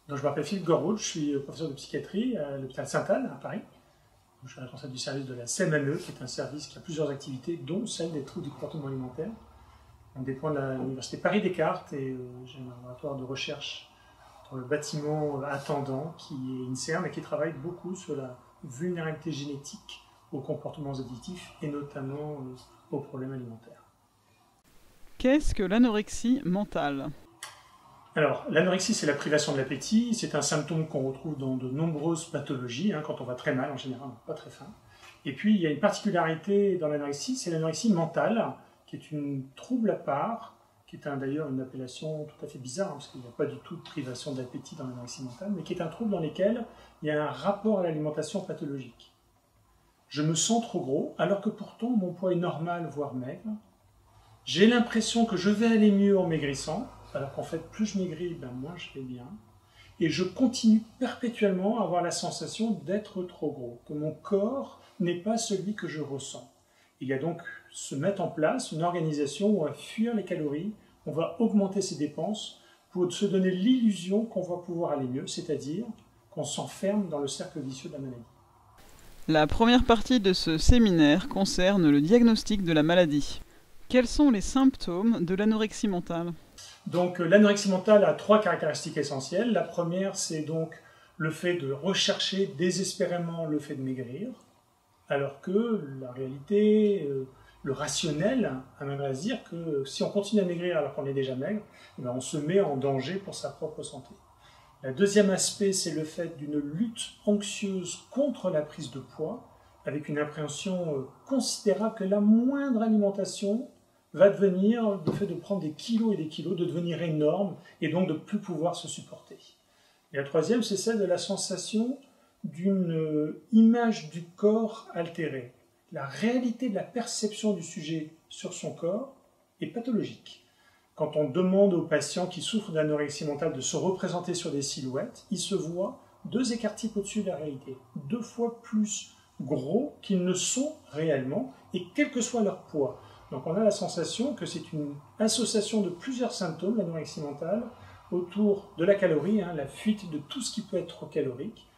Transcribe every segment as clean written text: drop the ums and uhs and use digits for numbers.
Donc, je m'appelle Philippe Gorwood, je suis professeur de psychiatrie à l'hôpital Sainte-Anne à Paris. Je suis responsable du service de la CMME, qui est un service qui a plusieurs activités, dont celle des troubles du comportement alimentaire. On dépend de l'université Paris-Descartes et j'ai un laboratoire de recherche dans le bâtiment attendant qui est INSERM et qui travaille beaucoup sur la vulnérabilité génétique aux comportements addictifs et notamment aux problèmes alimentaires. Qu'est-ce que l'anorexie mentale ? Alors, l'anorexie, c'est la privation de l'appétit. C'est un symptôme qu'on retrouve dans de nombreuses pathologies, quand on va très mal en général, pas très faim. Et puis, il y a une particularité dans l'anorexie, c'est l'anorexie mentale, qui est une trouble à part, qui est d'ailleurs une appellation tout à fait bizarre, parce qu'il n'y a pas du tout de privation d'appétit dans l'anorexie mentale, mais qui est un trouble dans lequel il y a un rapport à l'alimentation pathologique. Je me sens trop gros, alors que pourtant mon poids est normal, voire maigre. J'ai l'impression que je vais aller mieux en maigrissant, alors qu'en fait, plus je maigris, moins je vais bien. Et je continue perpétuellement à avoir la sensation d'être trop gros, que mon corps n'est pas celui que je ressens. Il y a donc se mettre en place une organisation où on va fuir les calories, on va augmenter ses dépenses pour se donner l'illusion qu'on va pouvoir aller mieux, c'est-à-dire qu'on s'enferme dans le cercle vicieux de la maladie. La première partie de ce séminaire concerne le diagnostic de la maladie. Quels sont les symptômes de l'anorexie mentale ? Donc l'anorexie mentale a 3 caractéristiques essentielles. La première, c'est donc le fait de rechercher désespérément le fait de maigrir, alors que la réalité, le rationnel amènerait à se dire que si on continue à maigrir alors qu'on est déjà maigre, on se met en danger pour sa propre santé. Le deuxième aspect, c'est le fait d'une lutte anxieuse contre la prise de poids, avec une appréhension considérable que la moindre alimentation va devenir, le fait de prendre des kilos et des kilos, de devenir énorme et donc de ne plus pouvoir se supporter. Et la troisième, c'est celle de la sensation d'une image du corps altérée. La réalité de la perception du sujet sur son corps est pathologique. Quand on demande aux patients qui souffrent d'anorexie mentale de se représenter sur des silhouettes, ils se voient 2 écarts-types au-dessus de la réalité, 2 fois plus gros qu'ils ne sont réellement, et quel que soit leur poids. Donc on a la sensation que c'est une association de plusieurs symptômes, l'anorexie mentale, autour de la calorie, la fuite de tout ce qui peut être trop calorique,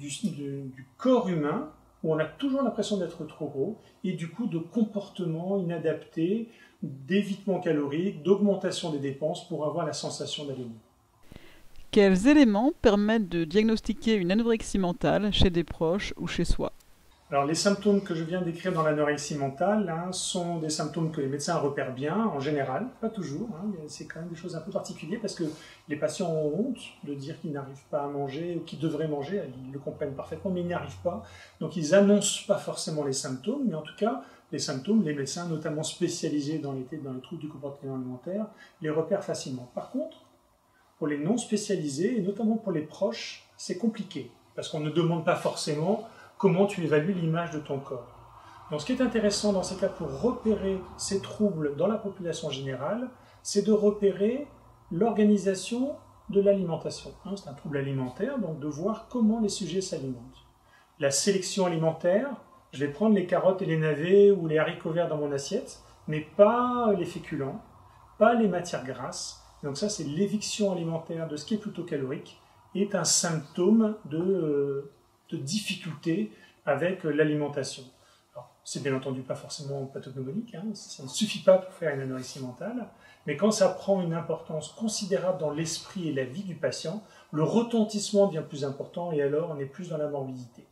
du corps humain, où on a toujours l'impression d'être trop gros, et du coup de comportements inadaptés, d'évitement calorique, d'augmentation des dépenses pour avoir la sensation d'aller mieux. Quels éléments permettent de diagnostiquer une anorexie mentale chez des proches ou chez soi ? Alors les symptômes que je viens d'écrire dans l'anorexie mentale sont des symptômes que les médecins repèrent bien, en général, pas toujours, c'est quand même des choses un peu particulières parce que les patients ont honte de dire qu'ils n'arrivent pas à manger ou qu'ils devraient manger, ils le comprennent parfaitement, mais ils n'y arrivent pas. Donc ils n'annoncent pas forcément les symptômes, mais en tout cas, les symptômes, les médecins notamment spécialisés dans les troubles du comportement alimentaire, les repèrent facilement. Par contre, pour les non spécialisés, et notamment pour les proches, c'est compliqué, parce qu'on ne demande pas forcément comment tu évalues l'image de ton corps. Donc ce qui est intéressant dans ces cas pour repérer ces troubles dans la population générale, c'est de repérer l'organisation de l'alimentation. C'est un trouble alimentaire, donc de voir comment les sujets s'alimentent. La sélection alimentaire, je vais prendre les carottes et les navets ou les haricots verts dans mon assiette, mais pas les féculents, pas les matières grasses. Donc ça, c'est l'éviction alimentaire de ce qui est plutôt calorique, est un symptôme de difficultés avec l'alimentation. C'est bien entendu pas forcément pathognomonique, ça ne suffit pas pour faire une anorexie mentale, mais quand ça prend une importance considérable dans l'esprit et la vie du patient, le retentissement devient plus important et alors on est plus dans la morbidité.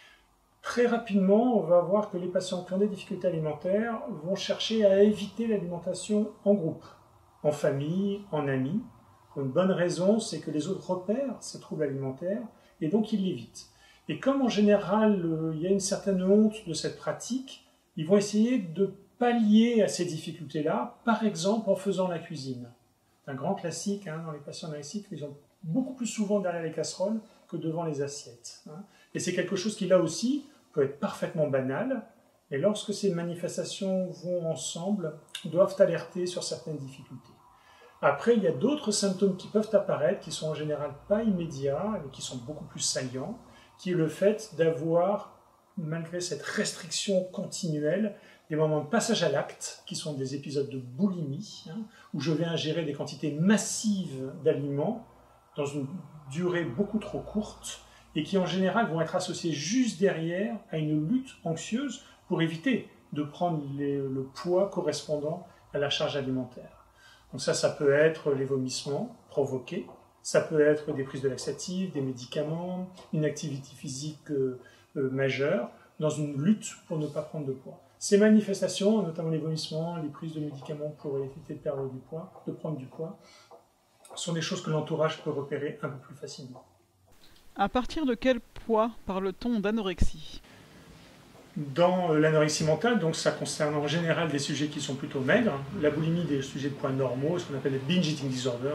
Très rapidement, on va voir que les patients qui ont des difficultés alimentaires vont chercher à éviter l'alimentation en groupe, en famille, en amis. Pour une bonne raison, c'est que les autres repèrent ces troubles alimentaires et donc ils l'évitent. Et comme en général, il y a une certaine honte de cette pratique, ils vont essayer de pallier à ces difficultés-là, par exemple en faisant la cuisine. C'est un grand classique dans les patients anorexiques, ils ont beaucoup plus souvent derrière les casseroles que devant les assiettes. Et c'est quelque chose qui, là aussi, peut être parfaitement banal, et lorsque ces manifestations vont ensemble, doivent alerter sur certaines difficultés. Après, il y a d'autres symptômes qui peuvent apparaître, qui sont en général pas immédiats, mais qui sont beaucoup plus saillants, qui est le fait d'avoir, malgré cette restriction continuelle, des moments de passage à l'acte, qui sont des épisodes de boulimie, où je vais ingérer des quantités massives d'aliments, dans une durée beaucoup trop courte et qui en général vont être associées juste derrière à une lutte anxieuse pour éviter de prendre le poids correspondant à la charge alimentaire. Donc ça peut être les vomissements provoqués, ça peut être des prises de laxatifs, des médicaments, une activité physique majeure, dans une lutte pour ne pas prendre de poids. Ces manifestations, notamment les vomissements, les prises de médicaments pour éviter de perdre du poids, de prendre du poids, sont des choses que l'entourage peut repérer un peu plus facilement. À partir de quel poids parle-t-on d'anorexie ? Dans l'anorexie mentale, donc ça concerne en général des sujets qui sont plutôt maigres. La boulimie des sujets de poids normaux, ce qu'on appelle les binge eating disorder,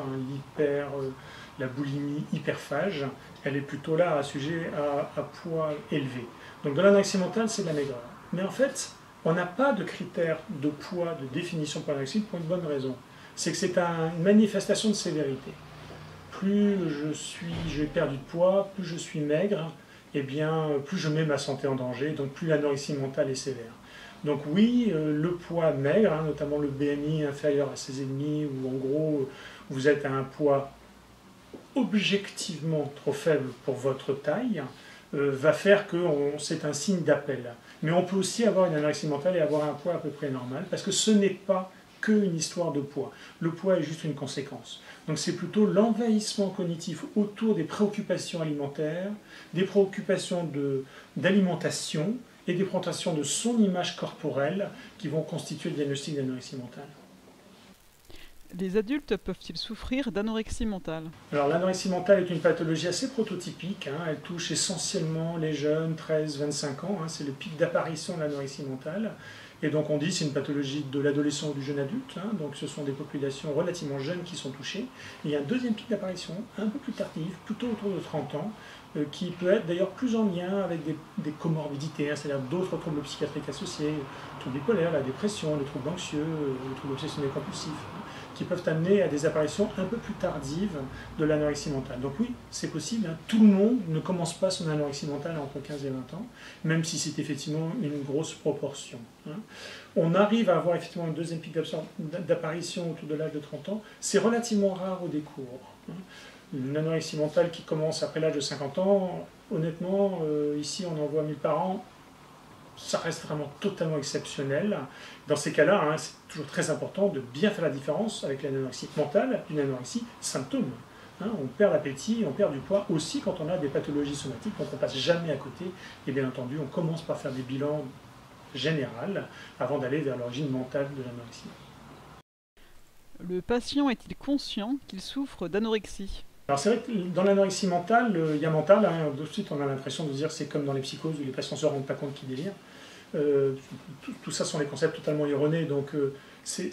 la boulimie hyperphage, elle est plutôt là à sujet à poids élevé. Donc dans l'anorexie mentale, c'est de la maigreur. Mais en fait, on n'a pas de critère de poids, de définition pour l'anorexie pour une bonne raison. C'est que c'est une manifestation de sévérité. Plus j'ai perdu de poids, plus je suis maigre, eh bien, plus je mets ma santé en danger, donc plus l'anorexie mentale est sévère. Donc oui, le poids maigre, notamment le BMI inférieur à 16,5, où en gros, vous êtes à un poids objectivement trop faible pour votre taille, va faire que c'est un signe d'appel. Mais on peut aussi avoir une anorexie mentale et avoir un poids à peu près normal, parce que ce n'est pas qu'une histoire de poids. Le poids est juste une conséquence. Donc c'est plutôt l'envahissement cognitif autour des préoccupations alimentaires, des préoccupations d'alimentation et des préoccupations de son image corporelle qui vont constituer le diagnostic d'anorexie mentale. Les adultes peuvent-ils souffrir d'anorexie mentale ? Alors l'anorexie mentale est une pathologie assez prototypique, elle touche essentiellement les jeunes, 13-25 ans, c'est le pic d'apparition de l'anorexie mentale. Et donc on dit que c'est une pathologie de l'adolescent ou du jeune adulte, donc ce sont des populations relativement jeunes qui sont touchées. Et il y a un deuxième pic d'apparition, un peu plus tardif, plutôt autour de 30 ans, qui peut être d'ailleurs plus en lien avec des comorbidités, c'est-à-dire d'autres troubles psychiatriques associés, le trouble bipolaire, la dépression, le trouble anxieux, le trouble obsessionnel compulsif, qui peuvent amener à des apparitions un peu plus tardives de l'anorexie mentale. Donc oui, c'est possible, tout le monde ne commence pas son anorexie mentale entre 15 et 20 ans, même si c'est effectivement une grosse proportion. On arrive à avoir effectivement un deuxième pic d'apparition autour de l'âge de 30 ans, c'est relativement rare au décours. Une anorexie mentale qui commence après l'âge de 50 ans, honnêtement, ici on en voit 1000 par an, ça reste vraiment totalement exceptionnel. Dans ces cas-là, c'est toujours très important de bien faire la différence avec l'anorexie mentale d'une anorexie symptôme. On perd l'appétit, on perd du poids aussi quand on a des pathologies somatiques, donc on ne passe jamais à côté. Et bien entendu, on commence par faire des bilans généraux avant d'aller vers l'origine mentale de l'anorexie. Le patient est-il conscient qu'il souffre d'anorexie ? Alors c'est vrai que dans l'anorexie mentale, il y a mental, de suite on a l'impression de dire que c'est comme dans les psychoses où les patients ne se rendent pas compte qu'ils délirent. Tout ça sont des concepts totalement erronés, donc c'est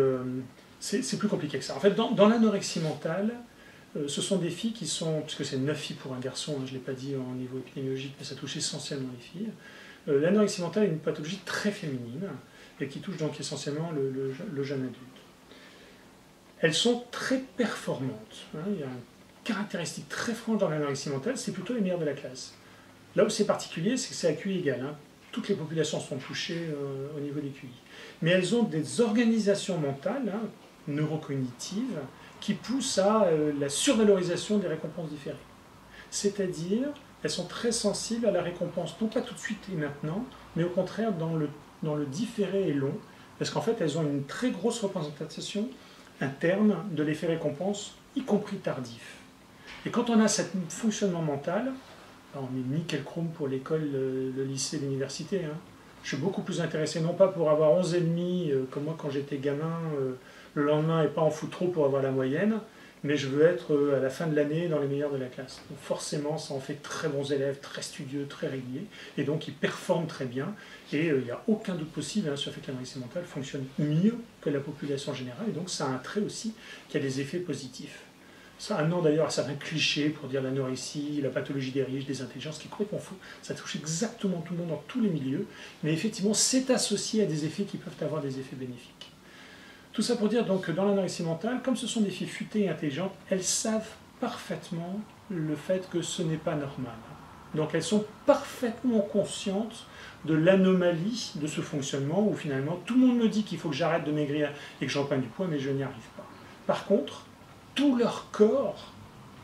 plus compliqué que ça. En fait, dans l'anorexie mentale, ce sont des filles qui sont, puisque c'est 9 filles pour un garçon, je ne l'ai pas dit au niveau épidémiologique, mais ça touche essentiellement les filles. L'anorexie mentale est une pathologie très féminine et qui touche donc essentiellement le jeune adulte. Elles sont très performantes. Il y a une caractéristique très franche dans l'anorexie mentale, c'est plutôt les meilleures de la classe. Là où c'est particulier, c'est que c'est à QI égal. Toutes les populations sont touchées au niveau des QI. Mais elles ont des organisations mentales, neurocognitives, qui poussent à la survalorisation des récompenses différées. C'est-à-dire, elles sont très sensibles à la récompense, non pas tout de suite et maintenant, mais au contraire dans le différé et long, parce qu'en fait, elles ont une très grosse représentation interne de l'effet récompense, y compris tardif. Et quand on a ce fonctionnement mental, on est nickel chrome pour l'école, le lycée, l'université. Je suis beaucoup plus intéressé, non pas pour avoir 11,5 comme moi quand j'étais gamin, le lendemain et pas en foutre trop pour avoir la moyenne, mais je veux être à la fin de l'année dans les meilleurs de la classe. Donc forcément, ça en fait très bons élèves, très studieux, très réguliers, et donc ils performent très bien, et il n'y a aucun doute possible sur le fait que l'anorexie mentale fonctionne mieux que la population générale, et donc ça a un trait aussi qui a des effets positifs. Ça amène d'ailleurs à certains clichés pour dire l'anorexie, la pathologie des riches, des intelligences, qui est complètement faux. Ça touche exactement tout le monde dans tous les milieux, mais effectivement c'est associé à des effets qui peuvent avoir des effets bénéfiques. Tout ça pour dire donc que dans l'anorexie mentale, comme ce sont des filles futées et intelligentes, elles savent parfaitement le fait que ce n'est pas normal. Donc elles sont parfaitement conscientes de l'anomalie de ce fonctionnement où finalement tout le monde me dit qu'il faut que j'arrête de maigrir et que j'en prenne du poids, mais je n'y arrive pas. Par contre, tout leur corps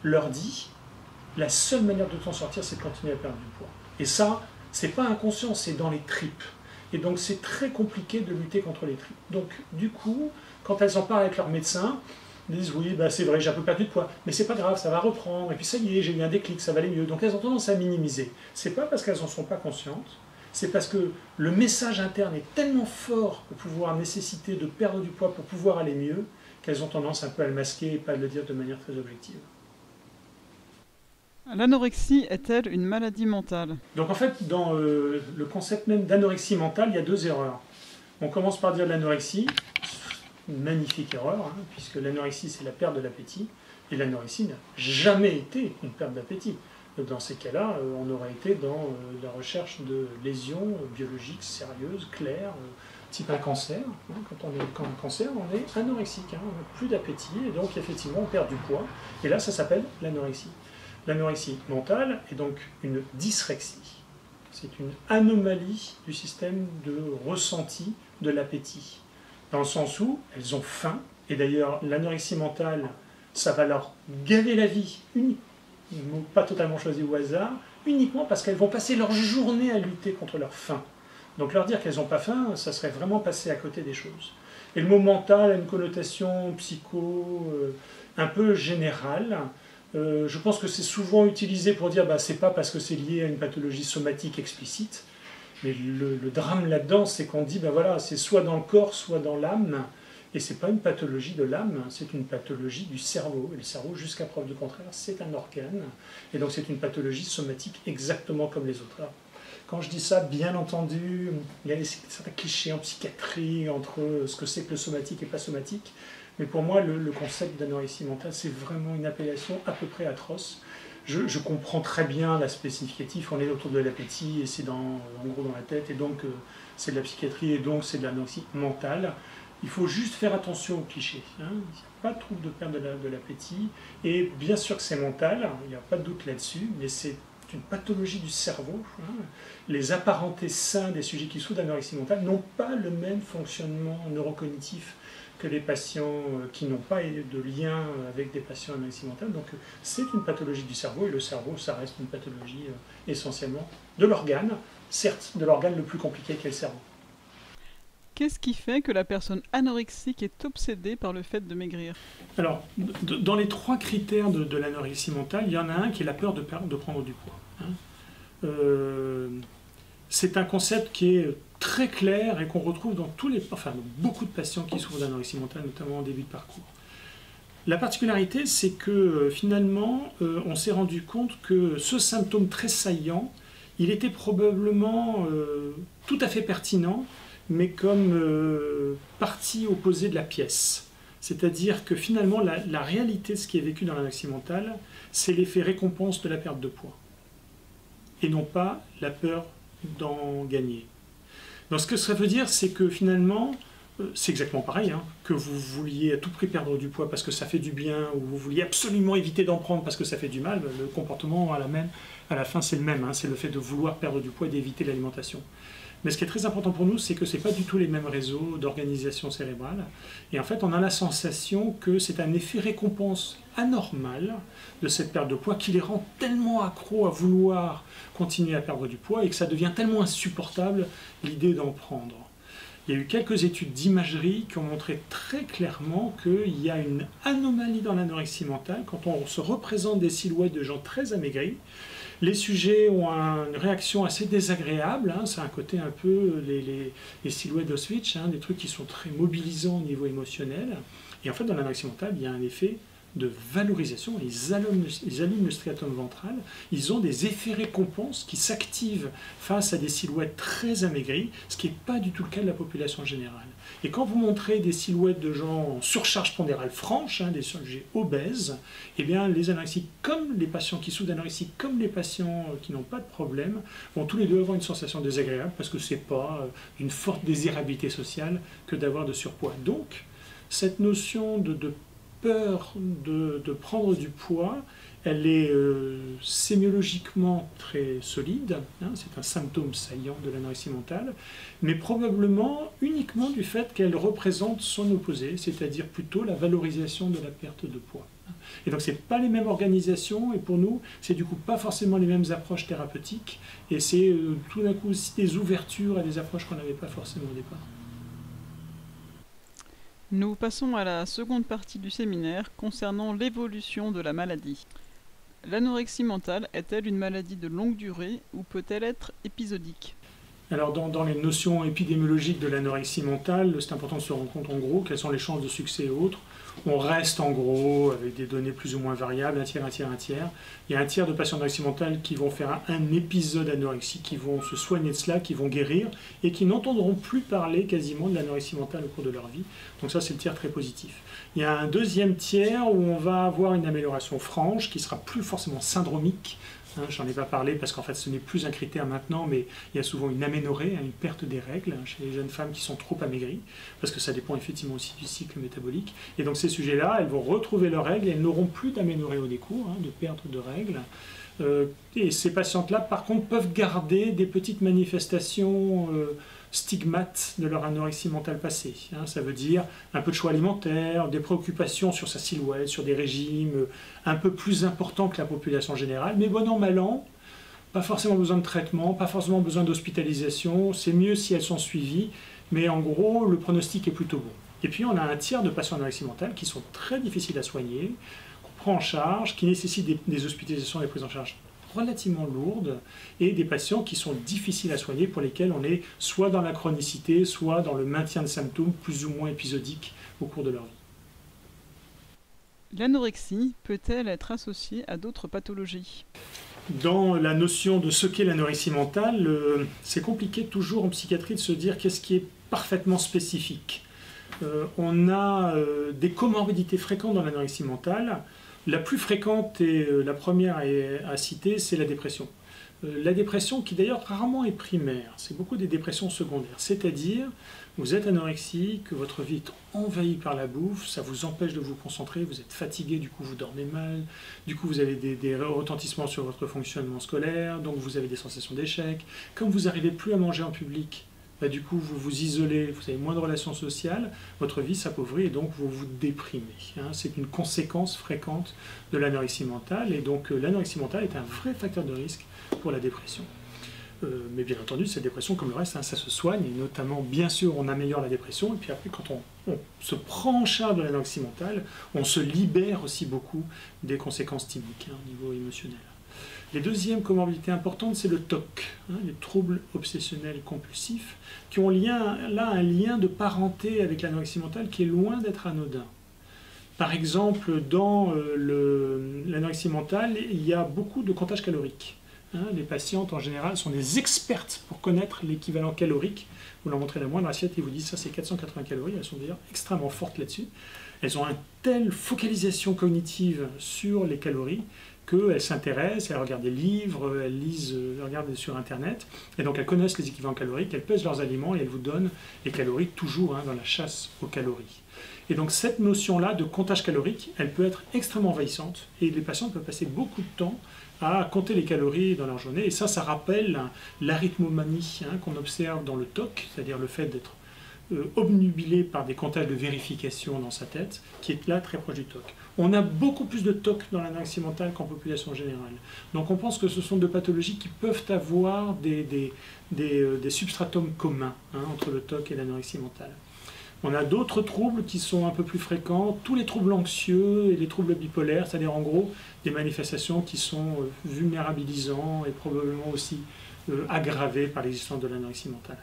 leur dit la seule manière de t'en sortir, c'est de continuer à perdre du poids. Et ça, c'est pas inconscient, c'est dans les tripes. Et donc c'est très compliqué de lutter contre les tripes. Donc du coup, quand elles en parlent avec leur médecin, elles disent oui, bah, c'est vrai, j'ai un peu perdu de poids, mais c'est pas grave, ça va reprendre, et puis ça y est, j'ai eu un déclic, ça va aller mieux. Donc elles ont tendance à minimiser. C'est pas parce qu'elles en sont pas conscientes, c'est parce que le message interne est tellement fort pour pouvoir nécessiter de perdre du poids pour pouvoir aller mieux, qu'elles ont tendance un peu à le masquer et pas à le dire de manière très objective. L'anorexie est-elle une maladie mentale? Donc en fait, dans le concept même d'anorexie mentale, il y a deux erreurs. On commence par dire l'anorexie, une magnifique erreur, hein, puisque l'anorexie c'est la perte de l'appétit, et l'anorexie n'a jamais été une perte d'appétit. Dans ces cas-là, on aurait été dans la recherche de lésions biologiques sérieuses, claires, type un cancer. Hein, quand on est un cancer, on est anorexique, hein, on n'a plus d'appétit, et donc effectivement on perd du poids, et là ça s'appelle l'anorexie. L'anorexie mentale est donc une dysrexie. C'est une anomalie du système de ressenti de l'appétit. Dans le sens où elles ont faim, et d'ailleurs l'anorexie mentale, ça va leur gaver la vie, pas totalement choisi au hasard, uniquement parce qu'elles vont passer leur journée à lutter contre leur faim. Donc leur dire qu'elles n'ont pas faim, ça serait vraiment passer à côté des choses. Et le mot mental a une connotation psycho un peu générale. Je pense que c'est souvent utilisé pour dire bah, c'est pas parce que c'est lié à une pathologie somatique explicite, mais le drame là-dedans, c'est qu'on dit bah, voilà, c'est soit dans le corps, soit dans l'âme, et c'est pas une pathologie de l'âme, c'est une pathologie du cerveau. Et le cerveau, jusqu'à preuve du contraire, c'est un organe, et donc c'est une pathologie somatique exactement comme les autres. Alors, quand je dis ça, bien entendu, il y a certains clichés en psychiatrie entre ce que c'est que le somatique et pas somatique. Mais pour moi, le concept d'anorexie mentale, c'est vraiment une appellation à peu près atroce. Je comprends très bien l'aspect significatif, on est autour de l'appétit, et c'est en gros dans la tête, et donc c'est de la psychiatrie, et donc c'est de l'anorexie mentale. Il faut juste faire attention aux clichés. Hein. Il n'y a pas de trouble de perte de l'appétit, et bien sûr que c'est mental, il n'y a pas de doute là-dessus, mais c'est une pathologie du cerveau. Hein. Les apparentés sains des sujets qui souffrent d'anorexie mentale n'ont pas le même fonctionnement neurocognitif que les patients qui n'ont pas de lien avec des patients anorexie mentale. Donc c'est une pathologie du cerveau, et le cerveau, ça reste une pathologie essentiellement de l'organe, certes de l'organe le plus compliqué qu'est le cerveau. Qu'est-ce qui fait que la personne anorexique est obsédée par le fait de maigrir? Alors, dans les trois critères de l'anorexie mentale, il y en a un qui est la peur de prendre du poids. Hein. C'est un concept qui est très clair et qu'on retrouve dans beaucoup de patients qui souffrent d'anorexie mentale, notamment en début de parcours. La particularité, c'est que finalement, on s'est rendu compte que ce symptôme très saillant, il était probablement tout à fait pertinent, mais comme partie opposée de la pièce. C'est-à-dire que finalement, la réalité de ce qui est vécu dans l'anorexie mentale, c'est l'effet récompense de la perte de poids, et non pas la peur d'en gagner. Donc ce que ça veut dire, c'est que finalement, c'est exactement pareil, hein, que vous vouliez à tout prix perdre du poids parce que ça fait du bien, ou vous vouliez absolument éviter d'en prendre parce que ça fait du mal, le comportement à la fin c'est le même, hein, c'est le fait de vouloir perdre du poids et d'éviter l'alimentation. Mais ce qui est très important pour nous, c'est que ce n'est pas du tout les mêmes réseaux d'organisation cérébrale. Et en fait, on a la sensation que c'est un effet récompense anormal de cette perte de poids qui les rend tellement accros à vouloir continuer à perdre du poids et que ça devient tellement insupportable l'idée d'en prendre. Il y a eu quelques études d'imagerie qui ont montré très clairement qu'il y a une anomalie dans l'anorexie mentale quand on se représente des silhouettes de gens très amaigris. Les sujets ont une réaction assez désagréable, hein, c'est un côté un peu les silhouettes d'Auschwitz, hein, des trucs qui sont très mobilisants au niveau émotionnel. Et en fait, dans l'anorexie mentale, il y a un effet de valorisation, ils allument le striatum ventral, ils ont des effets récompenses qui s'activent face à des silhouettes très amaigries, ce qui n'est pas du tout le cas de la population générale. Et quand vous montrez des silhouettes de gens en surcharge pondérale franche, hein, des sujets obèses, eh bien les anorexiques, comme les patients qui souffrent d'anorexie, comme les patients qui n'ont pas de problème, vont tous les deux avoir une sensation désagréable parce que ce n'est pas une forte désirabilité sociale que d'avoir de surpoids. Donc, cette notion de peur de prendre du poids, elle est sémiologiquement très solide, hein, c'est un symptôme saillant de l'anorexie mentale, mais probablement uniquement du fait qu'elle représente son opposé, c'est-à-dire plutôt la valorisation de la perte de poids. Et donc, ce n'est pas les mêmes organisations, et pour nous, c'est du coup pas forcément les mêmes approches thérapeutiques, et c'est tout d'un coup aussi des ouvertures à des approches qu'on n'avait pas forcément au départ. Nous passons à la seconde partie du séminaire concernant l'évolution de la maladie. L'anorexie mentale est-elle une maladie de longue durée ou peut-elle être épisodique ? Alors dans les notions épidémiologiques de l'anorexie mentale, c'est important de se rendre compte en gros quelles sont les chances de succès et autres. On reste en gros avec des données plus ou moins variables, un tiers, un tiers, un tiers. Il y a un tiers de patients d'anorexie mentale qui vont faire un épisode anorexique, qui vont se soigner de cela, qui vont guérir et qui n'entendront plus parler quasiment de l'anorexie mentale au cours de leur vie. Donc ça c'est le tiers très positif. Il y a un deuxième tiers où on va avoir une amélioration franche qui sera plus forcément syndromique. J'en ai pas parlé parce qu'en fait ce n'est plus un critère maintenant, mais il y a souvent une aménorrhée, une perte des règles chez les jeunes femmes qui sont trop amaigries, parce que ça dépend effectivement aussi du cycle métabolique. Et donc ces sujets-là, elles vont retrouver leurs règles et elles n'auront plus d'aménorrhée au décours, de perte de règles. Et ces patientes-là, par contre, peuvent garder des petites manifestations stigmates de leur anorexie mentale passée. Ça veut dire un peu de choix alimentaire, des préoccupations sur sa silhouette, sur des régimes un peu plus importants que la population générale, mais bon an, mal an, pas forcément besoin de traitement, pas forcément besoin d'hospitalisation, c'est mieux si elles sont suivies, mais en gros, le pronostic est plutôt bon. Et puis on a un tiers de patients anorexie mentale qui sont très difficiles à soigner, qu'on prend en charge, qui nécessitent des hospitalisations et des prises en charge relativement lourdes, et des patients qui sont difficiles à soigner, pour lesquels on est soit dans la chronicité, soit dans le maintien de symptômes plus ou moins épisodiques au cours de leur vie. L'anorexie peut-elle être associée à d'autres pathologies ? Dans la notion de ce qu'est l'anorexie mentale, c'est compliqué toujours en psychiatrie de se dire qu'est-ce qui est parfaitement spécifique. On a des comorbidités fréquentes dans l'anorexie mentale. La plus fréquente et la première à citer, c'est la dépression. La dépression qui d'ailleurs rarement est primaire, c'est beaucoup des dépressions secondaires. C'est-à-dire, vous êtes anorexique, votre vie est envahie par la bouffe, ça vous empêche de vous concentrer, vous êtes fatigué, du coup vous dormez mal, du coup vous avez des retentissements sur votre fonctionnement scolaire, donc vous avez des sensations d'échec. Comme vous n'arrivez plus à manger en public, du coup vous vous isolez, vous avez moins de relations sociales, votre vie s'appauvrit et donc vous vous déprimez. C'est une conséquence fréquente de l'anorexie mentale, et donc l'anorexie mentale est un vrai facteur de risque pour la dépression. Mais bien entendu, cette dépression, comme le reste, ça se soigne, et notamment, bien sûr, on améliore la dépression, et puis après, quand on se prend en charge de l'anorexie mentale, on se libère aussi beaucoup des conséquences typiques au niveau émotionnel. Les deuxièmes comorbidités importantes, c'est le TOC, les troubles obsessionnels compulsifs, qui ont là un lien de parenté avec l'anorexie mentale qui est loin d'être anodin. Par exemple, dans l'anorexie mentale, il y a beaucoup de comptage calorique. Les patientes, en général, sont des expertes pour connaître l'équivalent calorique. Vous leur montrez la moindre assiette et vous dites ça c'est 480 calories. Elles sont d'ailleurs extrêmement fortes là-dessus. Elles ont une telle focalisation cognitive sur les calories qu'elles s'intéressent, elles regardent des livres, elles lisent, elles regardent sur Internet, et donc elles connaissent les équivalents caloriques, elles pèsent leurs aliments et elles vous donnent les calories toujours dans la chasse aux calories. Et donc cette notion-là de comptage calorique, elle peut être extrêmement envahissante, et les patients peuvent passer beaucoup de temps à compter les calories dans leur journée, et ça rappelle l'arythmomanie qu'on observe dans le TOC, c'est-à-dire le fait d'être obnubilé par des comptages de vérification dans sa tête, qui est là très proche du TOC. On a beaucoup plus de TOC dans l'anorexie mentale qu'en population générale. Donc on pense que ce sont deux pathologies qui peuvent avoir des substratums communs entre le TOC et l'anorexie mentale. On a d'autres troubles qui sont un peu plus fréquents, tous les troubles anxieux et les troubles bipolaires, c'est-à-dire en gros des manifestations qui sont vulnérabilisants et probablement aussi aggravées par l'existence de l'anorexie mentale.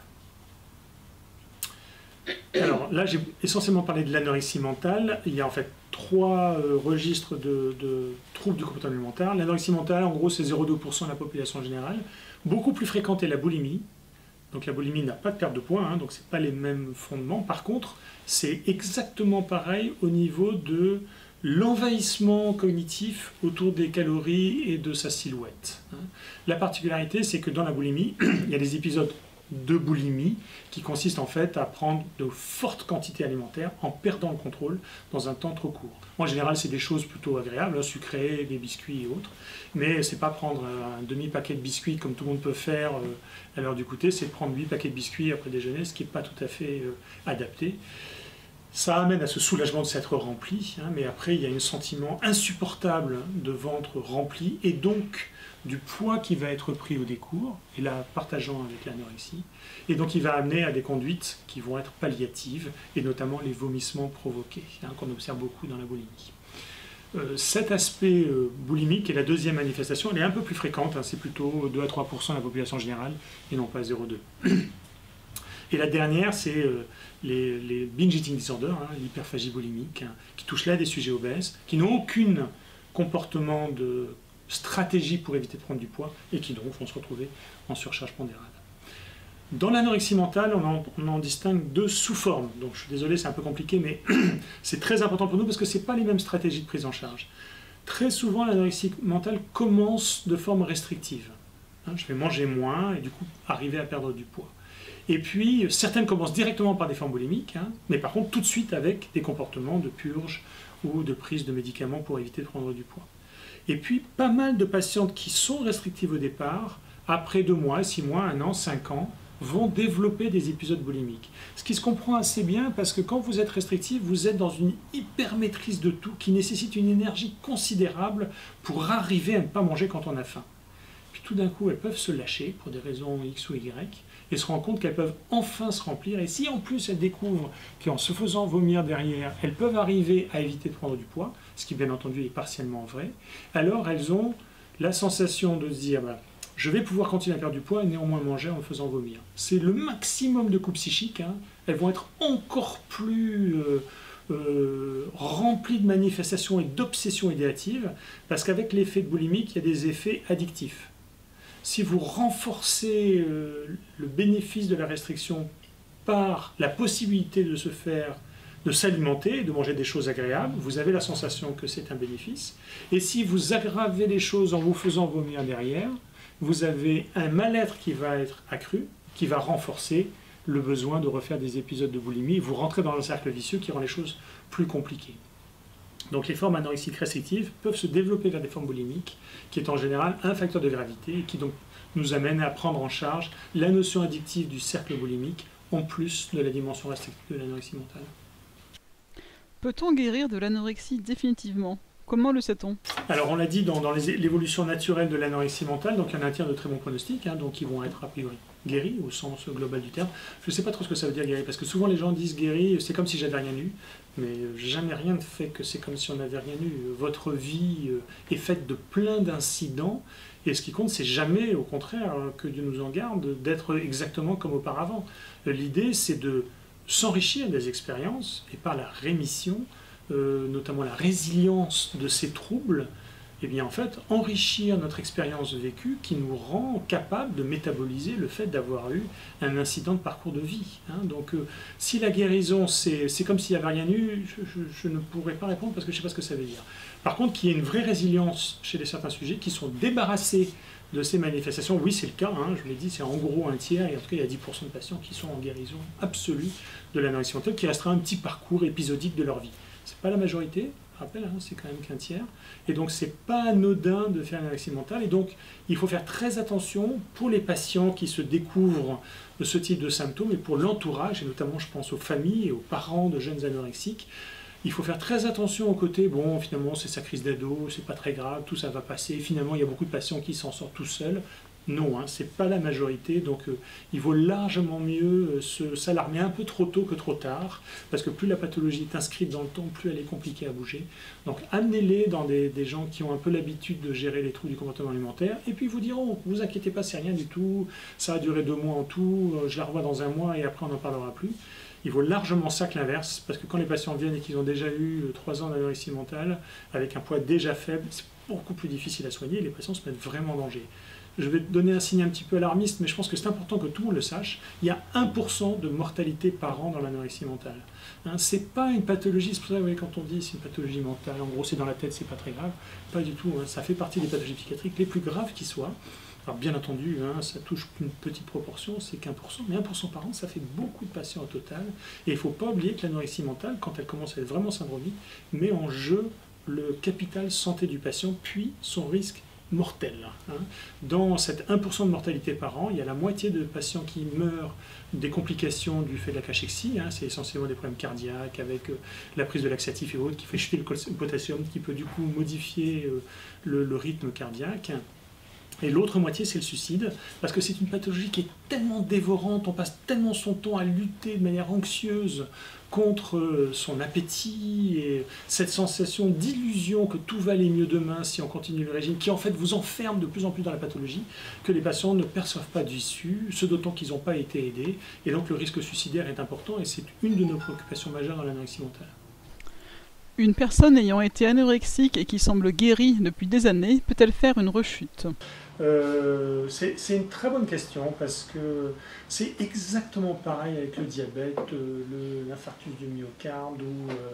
Alors là, j'ai essentiellement parlé de l'anorexie mentale. Il y a en fait trois registres de troubles du comportement alimentaire. L'anorexie mentale, en gros, c'est 0,2% de la population générale. Beaucoup plus fréquente est la boulimie. Donc la boulimie n'a pas de perte de poids, donc ce n'est pas les mêmes fondements. Par contre, c'est exactement pareil au niveau de l'envahissement cognitif autour des calories et de sa silhouette. La particularité, c'est que dans la boulimie, il y a des épisodes de boulimie qui consiste en fait à prendre de fortes quantités alimentaires en perdant le contrôle dans un temps trop court. En général, c'est des choses plutôt agréables, sucrées, des biscuits et autres, mais c'est pas prendre un demi-paquet de biscuits comme tout le monde peut faire à l'heure du goûter, c'est prendre 8 paquets de biscuits après déjeuner, ce qui n'est pas tout à fait adapté. Ça amène à ce soulagement de s'être rempli, hein, mais après il y a un sentiment insupportable de ventre rempli et donc du poids qui va être pris au décours, et là partageant avec l'anorexie, et donc il va amener à des conduites qui vont être palliatives, et notamment les vomissements provoqués, hein, qu'on observe beaucoup dans la boulimie. Cet aspect boulimique est la deuxième manifestation, elle est un peu plus fréquente, hein, c'est plutôt 2 à 3% de la population générale, et non pas 0,2. Et la dernière, c'est les binge eating disorders, hein, l'hyperphagie boulimique, hein, qui touchent là des sujets obèses, qui n'ont aucun comportement de stratégie pour éviter de prendre du poids, et qui donc vont se retrouver en surcharge pondérale. Dans l'anorexie mentale, on en distingue deux sous-formes. Donc je suis désolé, c'est un peu compliqué, mais c'est très important pour nous parce que ce n'est pas les mêmes stratégies de prise en charge. Très souvent, l'anorexie mentale commence de forme restrictive. Hein, je vais manger moins et du coup arriver à perdre du poids. Et puis, certaines commencent directement par des formes boulimiques, hein, mais par contre tout de suite avec des comportements de purge ou de prise de médicaments pour éviter de prendre du poids. Et puis, pas mal de patientes qui sont restrictives au départ, après 2 mois, 6 mois, 1 an, 5 ans, vont développer des épisodes boulimiques. Ce qui se comprend assez bien parce que quand vous êtes restrictif, vous êtes dans une hyper-maîtrise de tout qui nécessite une énergie considérable pour arriver à ne pas manger quand on a faim. Puis tout d'un coup, elles peuvent se lâcher pour des raisons X ou Y et se rendre compte qu'elles peuvent enfin se remplir. Et si en plus elles découvrent qu'en se faisant vomir derrière, elles peuvent arriver à éviter de prendre du poids, ce qui bien entendu est partiellement vrai, alors elles ont la sensation de se dire je vais pouvoir continuer à perdre du poids et néanmoins manger en me faisant vomir. C'est le maximum de coups psychiques. Hein. Elles vont être encore plus remplies de manifestations et d'obsessions idéatives parce qu'avec l'effet de boulimique, il y a des effets addictifs. Si vous renforcez le bénéfice de la restriction par la possibilité de se faire, de s'alimenter, de manger des choses agréables, vous avez la sensation que c'est un bénéfice. Et si vous aggravez les choses en vous faisant vomir derrière, vous avez un mal-être qui va être accru, qui va renforcer le besoin de refaire des épisodes de boulimie. Vous rentrez dans un cercle vicieux qui rend les choses plus compliquées. Donc les formes anorexiques restrictives peuvent se développer vers des formes boulimiques, qui est en général un facteur de gravité, et qui donc nous amène à prendre en charge la notion addictive du cercle boulimique, en plus de la dimension restrictive de l'anorexie mentale. Peut-on guérir de l'anorexie définitivement ? Comment le sait-on? Alors on l'a dit dans l'évolution naturelle de l'anorexie mentale, donc il y en a un tiers de très bons pronostics, hein, donc ils vont être a priori guéris au sens global du terme. Je ne sais pas trop ce que ça veut dire guéri, parce que souvent les gens disent guéri, c'est comme si j'avais rien eu, mais jamais rien ne fait que c'est comme si on n'avait rien eu. Votre vie est faite de plein d'incidents, et ce qui compte c'est jamais, au contraire, que Dieu nous en garde, d'être exactement comme auparavant. L'idée c'est de s'enrichir des expériences, et par la rémission, notamment la résilience de ces troubles, et bien en fait enrichir notre expérience vécue qui nous rend capable de métaboliser le fait d'avoir eu un incident de parcours de vie. Hein. Donc si la guérison c'est comme s'il n'y avait rien eu, je ne pourrais pas répondre parce que je ne sais pas ce que ça veut dire. Par contre qu'il y ait une vraie résilience chez certains sujets qui sont débarrassés de ces manifestations, oui c'est le cas, hein, je l'ai dit, c'est en gros un tiers, et en tout cas il y a 10% de patients qui sont en guérison absolue de l'anorexie mentale, qui restera un petit parcours épisodique de leur vie. C'est pas la majorité, je rappelle, hein, c'est quand même qu'un tiers. Et donc, c'est pas anodin de faire une anorexie mentale. Et donc, il faut faire très attention pour les patients qui se découvrent de ce type de symptômes et pour l'entourage, et notamment, je pense aux familles et aux parents de jeunes anorexiques. Il faut faire très attention au côté, bon, finalement, c'est sa crise d'ado, c'est pas très grave, tout ça va passer. Finalement, il y a beaucoup de patients qui s'en sortent tout seuls. Non, hein, c'est pas la majorité, donc il vaut largement mieux s'alarmer un peu trop tôt que trop tard, parce que plus la pathologie est inscrite dans le temps, plus elle est compliquée à bouger. Donc amenez-les dans des gens qui ont un peu l'habitude de gérer les troubles du comportement alimentaire, et puis ils vous diront, vous inquiétez pas, c'est rien du tout, ça a duré 2 mois en tout, je la revois dans 1 mois et après on n'en parlera plus. Il vaut largement ça que l'inverse, parce que quand les patients viennent et qu'ils ont déjà eu 3 ans d'anorexie mentale, avec un poids déjà faible, c'est beaucoup plus difficile à soigner, et les patients se mettent vraiment en danger. Je vais donner un signe un petit peu alarmiste, mais je pense que c'est important que tout le monde le sache. Il y a 1% de mortalité par an dans l'anorexie mentale. Hein, c'est pas une pathologie, c'est pour ça que vous voyez, quand on dit c'est une pathologie mentale, en gros c'est dans la tête, c'est pas très grave. Pas du tout, hein, ça fait partie des pathologies psychiatriques les plus graves qui soient. Alors bien entendu, hein, ça touche qu'une petite proportion, c'est qu'1%, mais 1% par an, ça fait beaucoup de patients au total. Et il ne faut pas oublier que l'anorexie mentale, quand elle commence à être vraiment syndromique, met en jeu le capital santé du patient, puis son risque mortelle. Hein. Dans cette 1% de mortalité par an, il y a la moitié de patients qui meurent des complications du fait de la cachexie. Hein. C'est essentiellement des problèmes cardiaques avec la prise de laxatifs et autres qui fait chuter le potassium, qui peut du coup modifier le rythme cardiaque. Et l'autre moitié, c'est le suicide, parce que c'est une pathologie qui est tellement dévorante, on passe tellement son temps à lutter de manière anxieuse contre son appétit et cette sensation d'illusion que tout va aller mieux demain si on continue le régime, qui en fait vous enferme de plus en plus dans la pathologie, que les patients ne perçoivent pas d'issue, ce d'autant qu'ils n'ont pas été aidés, et donc le risque suicidaire est important, et c'est une de nos préoccupations majeures dans l'anorexie mentale. Une personne ayant été anorexique et qui semble guérie depuis des années, peut-elle faire une rechute ? C'est une très bonne question parce que c'est exactement pareil avec le diabète, l'infarctus du myocarde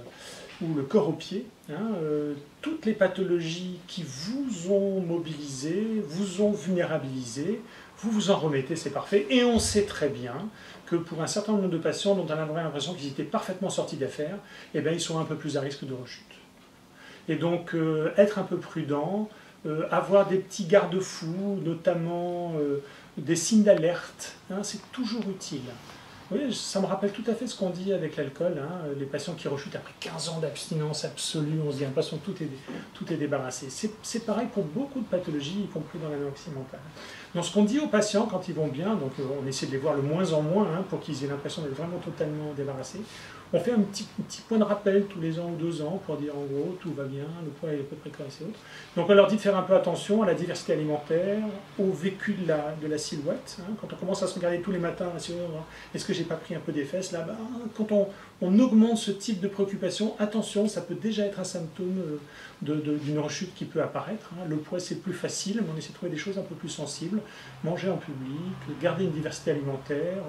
ou le corps au pied. Hein, toutes les pathologies qui vous ont mobilisé, vous ont vulnérabilisé, vous vous en remettez, c'est parfait. Et on sait très bien que pour un certain nombre de patients dont on avait l'impression qu'ils étaient parfaitement sortis d'affaires, eh bien, ils sont un peu plus à risque de rechute. Et donc, être un peu prudent, avoir des petits garde-fous, notamment des signes d'alerte, hein, c'est toujours utile. Oui, ça me rappelle tout à fait ce qu'on dit avec l'alcool, hein, les patients qui rechutent après 15 ans d'abstinence absolue, on se dit l'impression que tout est débarrassé. C'est pareil pour beaucoup de pathologies, y compris dans l'anorexie mentale. Donc ce qu'on dit aux patients quand ils vont bien, donc on essaie de les voir le moins en moins hein, pour qu'ils aient l'impression d'être vraiment totalement débarrassés, on fait un petit point de rappel tous les ans ou 2 ans pour dire en gros tout va bien, le poids est à peu près correct et autres. Donc on leur dit de faire un peu attention à la diversité alimentaire, au vécu de la silhouette. Hein. Quand on commence à se regarder tous les matins, est-ce que j'ai pas pris un peu des fesses là, quand on augmente ce type de préoccupation, attention, ça peut déjà être un symptôme d'une rechute qui peut apparaître. Hein. Le poids c'est plus facile, mais on essaie de trouver des choses un peu plus sensibles. Manger en public, garder une diversité alimentaire,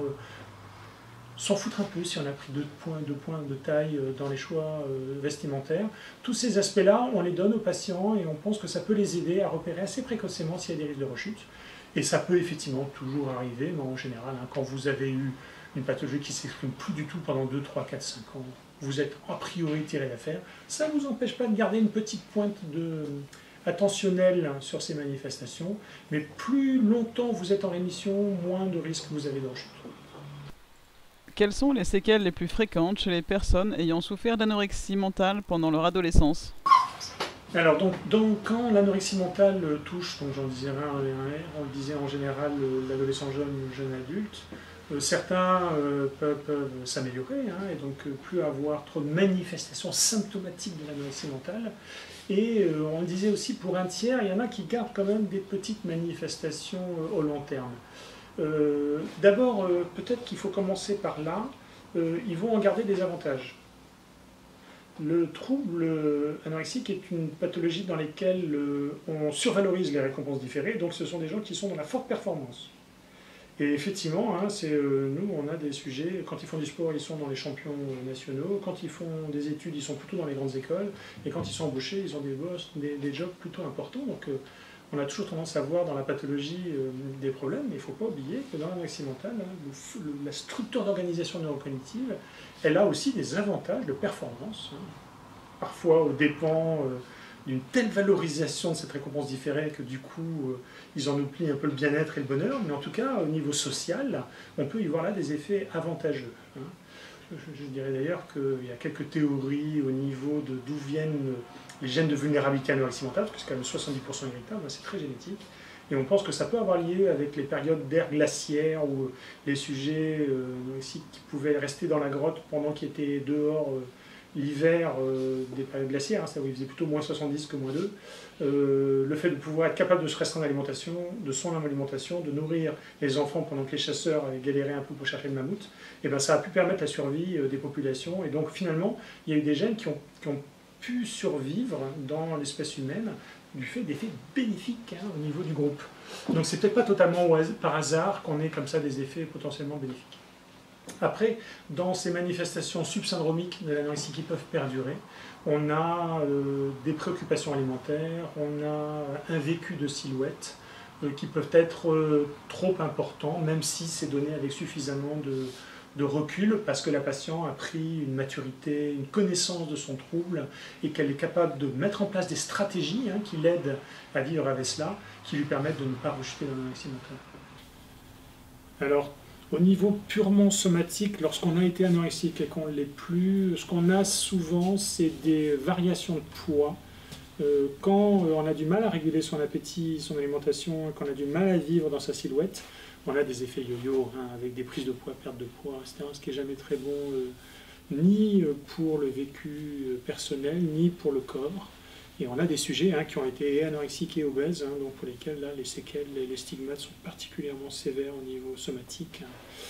s'en foutre un peu si on a pris 2 points de taille dans les choix vestimentaires. Tous ces aspects-là, on les donne aux patients et on pense que ça peut les aider à repérer assez précocement s'il y a des risques de rechute. Et ça peut effectivement toujours arriver, mais en général, hein, quand vous avez eu une pathologie qui ne s'exprime plus du tout pendant 2, 3, 4, 5 ans, vous êtes a priori tiré d'affaire, ça ne vous empêche pas de garder une petite pointe attentionnelle sur ces manifestations, mais plus longtemps vous êtes en rémission, moins de risques vous avez de rechute. Quelles sont les séquelles les plus fréquentes chez les personnes ayant souffert d'anorexie mentale pendant leur adolescence ? Alors, quand l'anorexie mentale touche, donc j'en disais on le disait en général l'adolescent jeune ou le jeune adulte, certains peuvent s'améliorer hein, et donc plus avoir trop de manifestations symptomatiques de l'anorexie mentale. Et on le disait aussi pour un tiers, il y en a qui gardent quand même des petites manifestations au long terme. D'abord, peut-être qu'il faut commencer par là, ils vont en garder des avantages. Le trouble anorexique est une pathologie dans laquelle on survalorise les récompenses différées, donc ce sont des gens qui sont dans la forte performance. Et effectivement, hein, nous on a des sujets, quand ils font du sport ils sont dans les champions nationaux, quand ils font des études ils sont plutôt dans les grandes écoles, et quand ils sont embauchés ils ont des jobs plutôt importants. Donc, on a toujours tendance à voir dans la pathologie des problèmes, mais il ne faut pas oublier que dans l'anorexie mentale, hein, la structure d'organisation neurocognitive, elle a aussi des avantages de performance, hein, parfois aux dépens d'une telle valorisation de cette récompense différée que du coup, ils en oublient un peu le bien-être et le bonheur, mais en tout cas, au niveau social, on peut y voir là des effets avantageux. Hein. Je dirais d'ailleurs qu'il y a quelques théories au niveau de d'où viennent les gènes de vulnérabilité à l'anorexie mentale, parce que c'est quand même 70% héréditaire, c'est très génétique. Et on pense que ça peut avoir lié avec les périodes d'ère glaciaire où les sujets qui pouvaient rester dans la grotte pendant qu'ils étaient dehors l'hiver des périodes glaciaires, hein, c'est-à-dire où il faisait plutôt moins 70 que moins 2. Le fait de pouvoir être capable de se restreindre l'alimentation, de son alimentation, de nourrir les enfants pendant que les chasseurs avaient galéré un peu pour chercher le mammouth, et ben ça a pu permettre la survie des populations. Et donc finalement, il y a eu des gènes qui ont pu survivre dans l'espèce humaine du fait d'effets bénéfiques hein, au niveau du groupe. Donc c'est peut-être pas totalement par hasard qu'on ait comme ça des effets potentiellement bénéfiques. Après, dans ces manifestations subsyndromiques de l'anorexie qui peuvent perdurer, on a des préoccupations alimentaires, on a un vécu de silhouette qui peuvent être trop importants, même si c'est donné avec suffisamment de recul parce que la patiente a pris une maturité, une connaissance de son trouble et qu'elle est capable de mettre en place des stratégies qui l'aident à vivre avec cela, qui lui permettent de ne pas rechuter dans l'anorexie mentale. Alors, au niveau purement somatique, lorsqu'on a été anorexique et qu'on ne l'est plus, ce qu'on a souvent, c'est des variations de poids. Quand on a du mal à réguler son appétit, son alimentation, quand on a du mal à vivre dans sa silhouette, on a des effets yo-yo, avec des prises de poids, perte de poids, etc., ce qui n'est jamais très bon, ni pour le vécu personnel, ni pour le corps. Et on a des sujets qui ont été anorexiques et obèses, donc pour lesquels là, les séquelles, les stigmates sont particulièrement sévères au niveau somatique.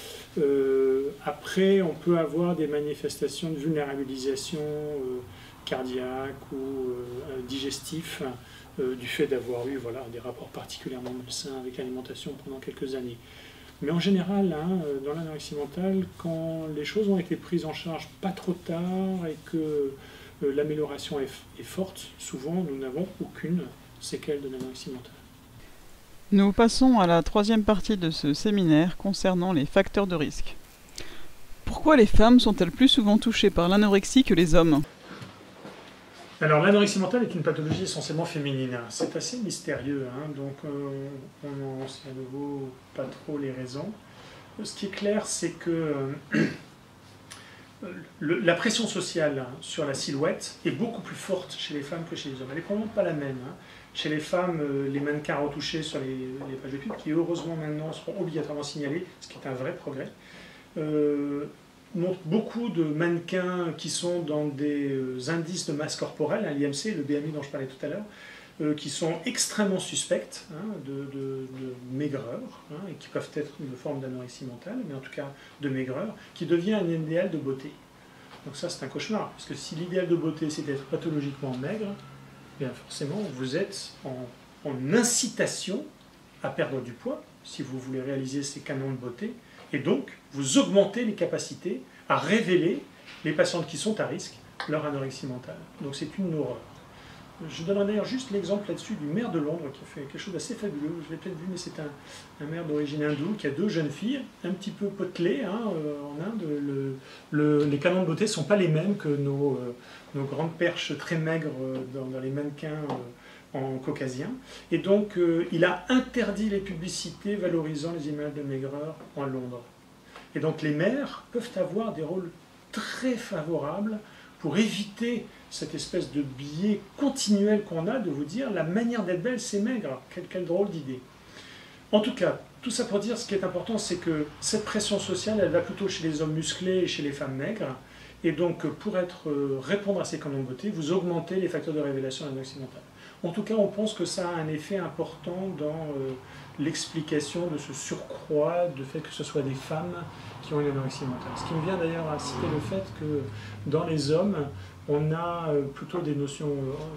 Après, on peut avoir des manifestations de vulnérabilisation cardiaque ou digestif du fait d'avoir eu des rapports particulièrement malsains avec l'alimentation pendant quelques années. Mais en général, dans l'anorexie mentale, quand les choses ont été prises en charge pas trop tard et que l'amélioration est forte, souvent nous n'avons aucune séquelle de l'anorexie mentale. Nous passons à la troisième partie de ce séminaire concernant les facteurs de risque. Pourquoi les femmes sont-elles plus souvent touchées par l'anorexie que les hommes ? Alors l'anorexie mentale est une pathologie essentiellement féminine. C'est assez mystérieux, donc on n'en sait à nouveau pas trop les raisons. Ce qui est clair, c'est que la pression sociale sur la silhouette est beaucoup plus forte chez les femmes que chez les hommes. Elle n'est probablement pas la même. Chez les femmes, les mannequins retouchés sur les pages de pub, qui heureusement maintenant seront obligatoirement signalés, ce qui est un vrai progrès, montrent beaucoup de mannequins qui sont dans des indices de masse corporelle, l'IMC, le BMI dont je parlais tout à l'heure, qui sont extrêmement suspectes de maigreur, et qui peuvent être une forme d'anorexie mentale, mais en tout cas de maigreur, qui devient un idéal de beauté. Donc ça c'est un cauchemar, parce que si l'idéal de beauté c'est d'être pathologiquement maigre, bien forcément vous êtes en incitation à perdre du poids, si vous voulez réaliser ces canons de beauté, et donc vous augmentez les capacités à révéler les patientes qui sont à risque leur anorexie mentale. Donc c'est une horreur. Je donnerai d'ailleurs juste l'exemple là-dessus du maire de Londres qui a fait quelque chose d'assez fabuleux. Je l'ai peut-être vu, mais c'est un maire d'origine hindoue qui a 2 jeunes filles, un petit peu potelées en Inde. Les canons de beauté ne sont pas les mêmes que nos grandes perches très maigres dans les mannequins en caucasien. Et donc il a interdit les publicités valorisant les images de maigreur en Londres. Et donc les maires peuvent avoir des rôles très favorables pour éviter cette espèce de biais continuel qu'on a de vous dire la manière d'être belle c'est maigre. Quelle drôle d'idée. En tout cas, tout ça pour dire ce qui est important, c'est que cette pression sociale, elle va plutôt chez les hommes musclés et chez les femmes maigres. Et donc pour répondre à ces canons de beauté, vous augmentez les facteurs de révélation de l'anorexie mentale. En tout cas, on pense que ça a un effet important dans l'explication de ce surcroît de fait que ce soit des femmes qui ont une anorexie mentale. Ce qui me vient d'ailleurs à citer le fait que dans les hommes, on a plutôt des notions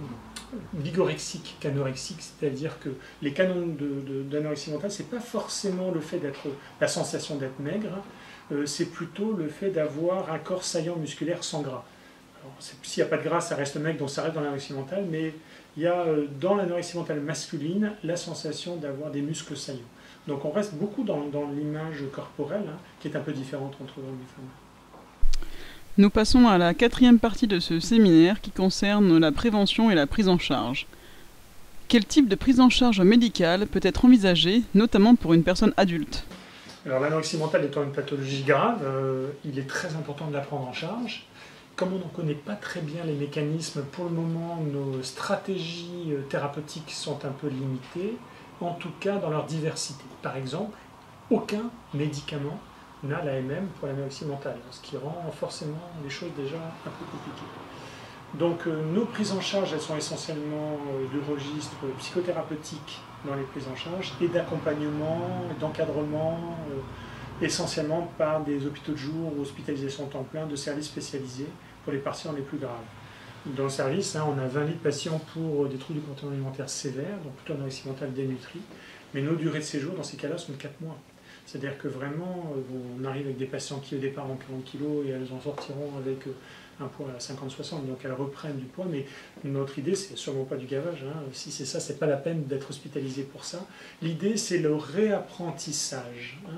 bigorexiques qu'anorexiques, c'est-à-dire que les canons d'anorexie mentale, ce n'est pas forcément le fait d'être la sensation d'être maigre, c'est plutôt le fait d'avoir un corps saillant musculaire sans gras. S'il n'y a pas de gras, ça reste maigre, donc ça reste dans l'anorexie mentale, mais il y a dans l'anorexie mentale masculine la sensation d'avoir des muscles saillants. Donc on reste beaucoup dans l'image corporelle, qui est un peu différente entre hommes et femmes. Nous passons à la quatrième partie de ce séminaire qui concerne la prévention et la prise en charge. Quel type de prise en charge médicale peut être envisagé, notamment pour une personne adulte ? Alors l'anorexie mentale étant une pathologie grave, il est très important de la prendre en charge. Comme on n'en connaît pas très bien les mécanismes, pour le moment, nos stratégies thérapeutiques sont un peu limitées, en tout cas dans leur diversité. Par exemple, aucun médicament n'a l'AMM pour l'anorexie mentale, ce qui rend forcément les choses déjà un peu compliquées. Donc nos prises en charge, elles sont essentiellement de registre psychothérapeutique dans les prises en charge, et d'accompagnement, d'encadrement, essentiellement par des hôpitaux de jour ou hospitalisation temps plein de services spécialisés pour les patients les plus graves. Dans le service, on a 20 lits de patients pour des troubles du comportement alimentaire sévères, donc plutôt anorexie mentale dénutrie, mais nos durées de séjour dans ces cas-là sont de 4 mois. C'est-à-dire que vraiment, on arrive avec des patients qui au départ ont 40 kg et elles en sortiront avec un poids à 50-60, donc elles reprennent du poids, mais notre idée, c'est sûrement pas du gavage, si c'est ça, c'est pas la peine d'être hospitalisé pour ça. L'idée, c'est le réapprentissage.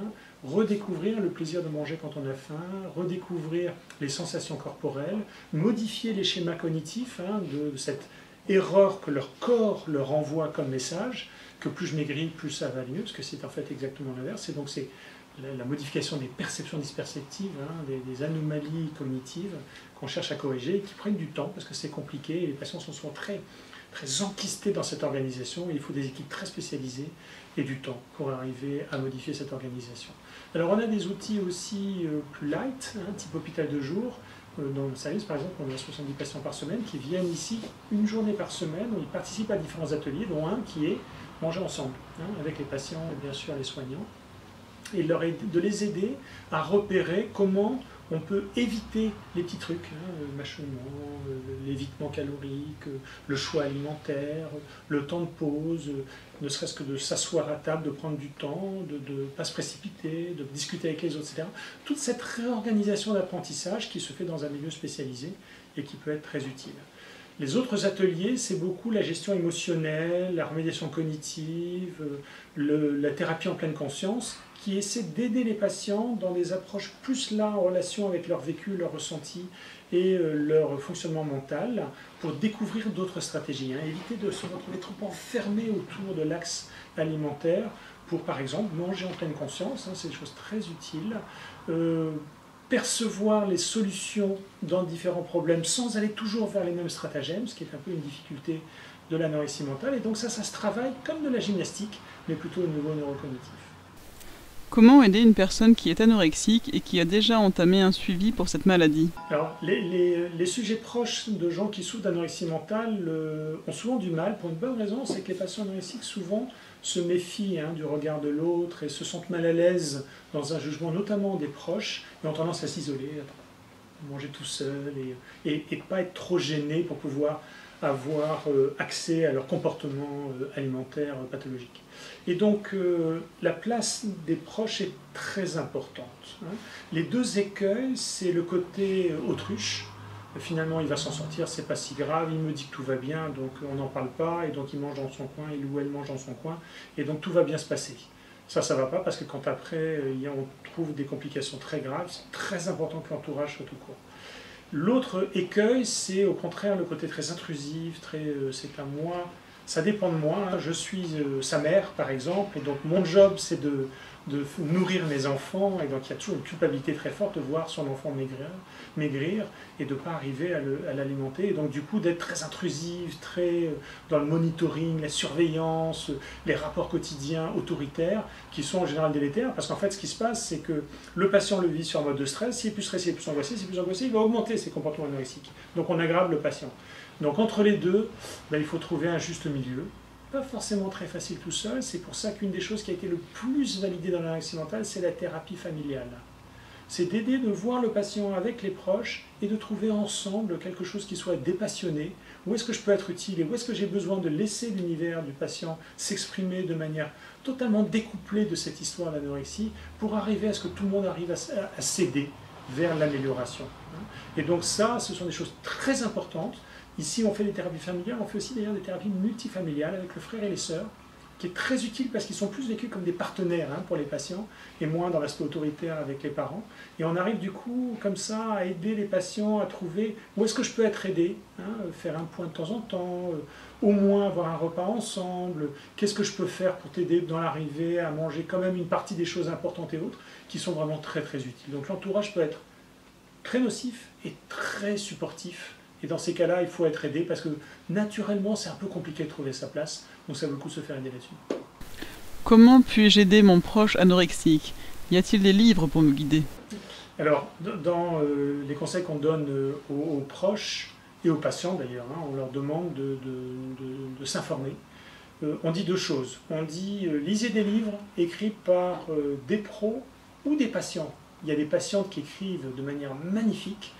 redécouvrir le plaisir de manger quand on a faim, redécouvrir les sensations corporelles, modifier les schémas cognitifs de cette erreur que leur corps leur envoie comme message, que plus je maigris, plus ça va mieux, parce que c'est en fait exactement l'inverse. Et donc c'est la modification des perceptions dysperceptives, des anomalies cognitives qu'on cherche à corriger et qui prennent du temps, parce que c'est compliqué, et les patients sont souvent très enquistés dans cette organisation, et il faut des équipes très spécialisées et du temps pour arriver à modifier cette organisation. Alors on a des outils aussi plus light, type hôpital de jour. Dans le service, par exemple, on a 70 patients par semaine qui viennent ici une journée par semaine, où ils participent à différents ateliers, dont un qui est manger ensemble, avec les patients et bien sûr les soignants, et de les aider à repérer comment on peut éviter les petits trucs, le mâchonnement, l'évitement calorique, le choix alimentaire, le temps de pause, ne serait-ce que de s'asseoir à table, de prendre du temps, de ne pas se précipiter, de discuter avec les autres, etc. Toute cette réorganisation d'apprentissage qui se fait dans un milieu spécialisé et qui peut être très utile. Les autres ateliers, c'est beaucoup la gestion émotionnelle, la remédiation cognitive, la thérapie en pleine conscience, qui essaie d'aider les patients dans des approches plus là en relation avec leur vécu, leur ressenti et leur fonctionnement mental pour découvrir d'autres stratégies. Éviter de se retrouver trop enfermé autour de l'axe alimentaire pour, par exemple, manger en pleine conscience, c'est des choses très utiles. Percevoir les solutions dans différents problèmes sans aller toujours vers les mêmes stratagèmes, ce qui est un peu une difficulté de l'anorexie mentale. Et donc ça se travaille comme de la gymnastique, mais plutôt au niveau neurocognitif. Comment aider une personne qui est anorexique et qui a déjà entamé un suivi pour cette maladie? Alors, les sujets proches de gens qui souffrent d'anorexie mentale ont souvent du mal, pour une bonne raison, c'est que les patients anorexiques souvent se méfient du regard de l'autre et se sentent mal à l'aise dans un jugement, notamment des proches, et ont tendance à s'isoler, à manger tout seul et pas être trop gênés pour pouvoir avoir accès à leur comportement alimentaire pathologique. Et donc la place des proches est très importante. Les deux écueils, c'est le côté autruche. Finalement, il va s'en sortir, c'est pas si grave, il me dit que tout va bien, donc on n'en parle pas, et donc il mange dans son coin, il ou elle mange dans son coin, et donc tout va bien se passer. Ça va pas, parce que quand après, on trouve des complications très graves, c'est très important que l'entourage soit au courant. L'autre écueil, c'est au contraire le côté très intrusif, c'est à moi, ça dépend de moi, je suis sa mère par exemple, et donc mon job c'est de nourrir mes enfants, et donc il y a toujours une culpabilité très forte de voir son enfant maigrir et de ne pas arriver à l'alimenter, et donc du coup d'être très intrusive, très dans le monitoring, la surveillance, les rapports quotidiens autoritaires, qui sont en général délétères, parce qu'en fait ce qui se passe c'est que le patient le vit sur un mode de stress, s'il est plus stressé, plus angoissé, il va augmenter ses comportements anorexiques, donc on aggrave le patient. Donc entre les deux, il faut trouver un juste milieu. Pas forcément très facile tout seul, c'est pour ça qu'une des choses qui a été le plus validée dans l'anorexie mentale, c'est la thérapie familiale. C'est d'aider, de voir le patient avec les proches et de trouver ensemble quelque chose qui soit dépassionné. Où est-ce que je peux être utile et où est-ce que j'ai besoin de laisser l'univers du patient s'exprimer de manière totalement découplée de cette histoire de l'anorexie pour arriver à ce que tout le monde arrive à s'aider vers l'amélioration. Et donc ça, ce sont des choses très importantes. Ici, on fait des thérapies familiales, on fait aussi d'ailleurs des thérapies multifamiliales avec le frère et les sœurs, qui est très utile parce qu'ils sont plus vécus comme des partenaires pour les patients et moins dans l'aspect autoritaire avec les parents. Et on arrive du coup comme ça à aider les patients à trouver où est-ce que je peux être aidé, faire un point de temps en temps, au moins avoir un repas ensemble, qu'est-ce que je peux faire pour t'aider dans l'arrivée à manger quand même une partie des choses importantes et autres qui sont vraiment très très utiles. Donc l'entourage peut être très nocif et très supportif. Et dans ces cas-là, il faut être aidé parce que naturellement, c'est un peu compliqué de trouver sa place. Donc ça vaut le coup de se faire aider là-dessus. Comment puis-je aider mon proche anorexique? Y a-t-il des livres pour me guider? Alors, dans les conseils qu'on donne aux proches et aux patients d'ailleurs, on leur demande de s'informer. On dit deux choses. On dit lisez des livres écrits par des pros ou des patients. Il y a des patientes qui écrivent de manière magnifique.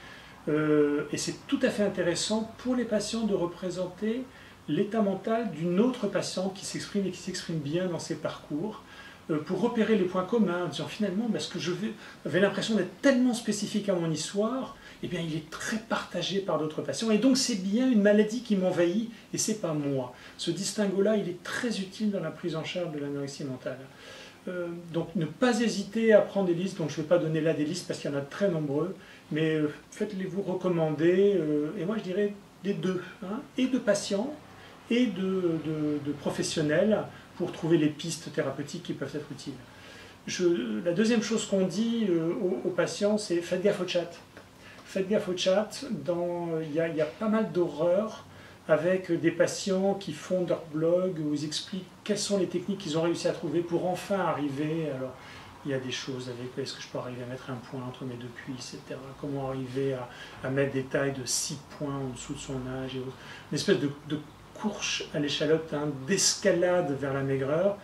Et c'est tout à fait intéressant pour les patients de représenter l'état mental d'une autre patiente qui s'exprime et qui s'exprime bien dans ses parcours, pour repérer les points communs, en disant finalement ce que j'avais l'impression d'être tellement spécifique à mon histoire, eh bien il est très partagé par d'autres patients, et donc c'est bien une maladie qui m'envahit et c'est pas moi. Ce distinguo-là, il est très utile dans la prise en charge de l'anorexie mentale. Donc ne pas hésiter à prendre des listes, donc je ne vais pas donner là des listes parce qu'il y en a de très nombreux, mais faites-les-vous recommander, et moi je dirais des deux, hein, et de patients et de professionnels pour trouver les pistes thérapeutiques qui peuvent être utiles. La deuxième chose qu'on dit aux patients, c'est faites gaffe au chat. Faites gaffe au chat, il y a pas mal d'horreurs avec des patients qui font leur blog où ils expliquent quelles sont les techniques qu'ils ont réussi à trouver pour enfin arriver. Alors, il y a des choses avec est-ce que je peux arriver à mettre un point entre mes deux cuisses, etc. Comment arriver à mettre des tailles de 6 points en dessous de son âge et autres. Une espèce de course à l'échalote, hein, d'escalade vers la maigreur,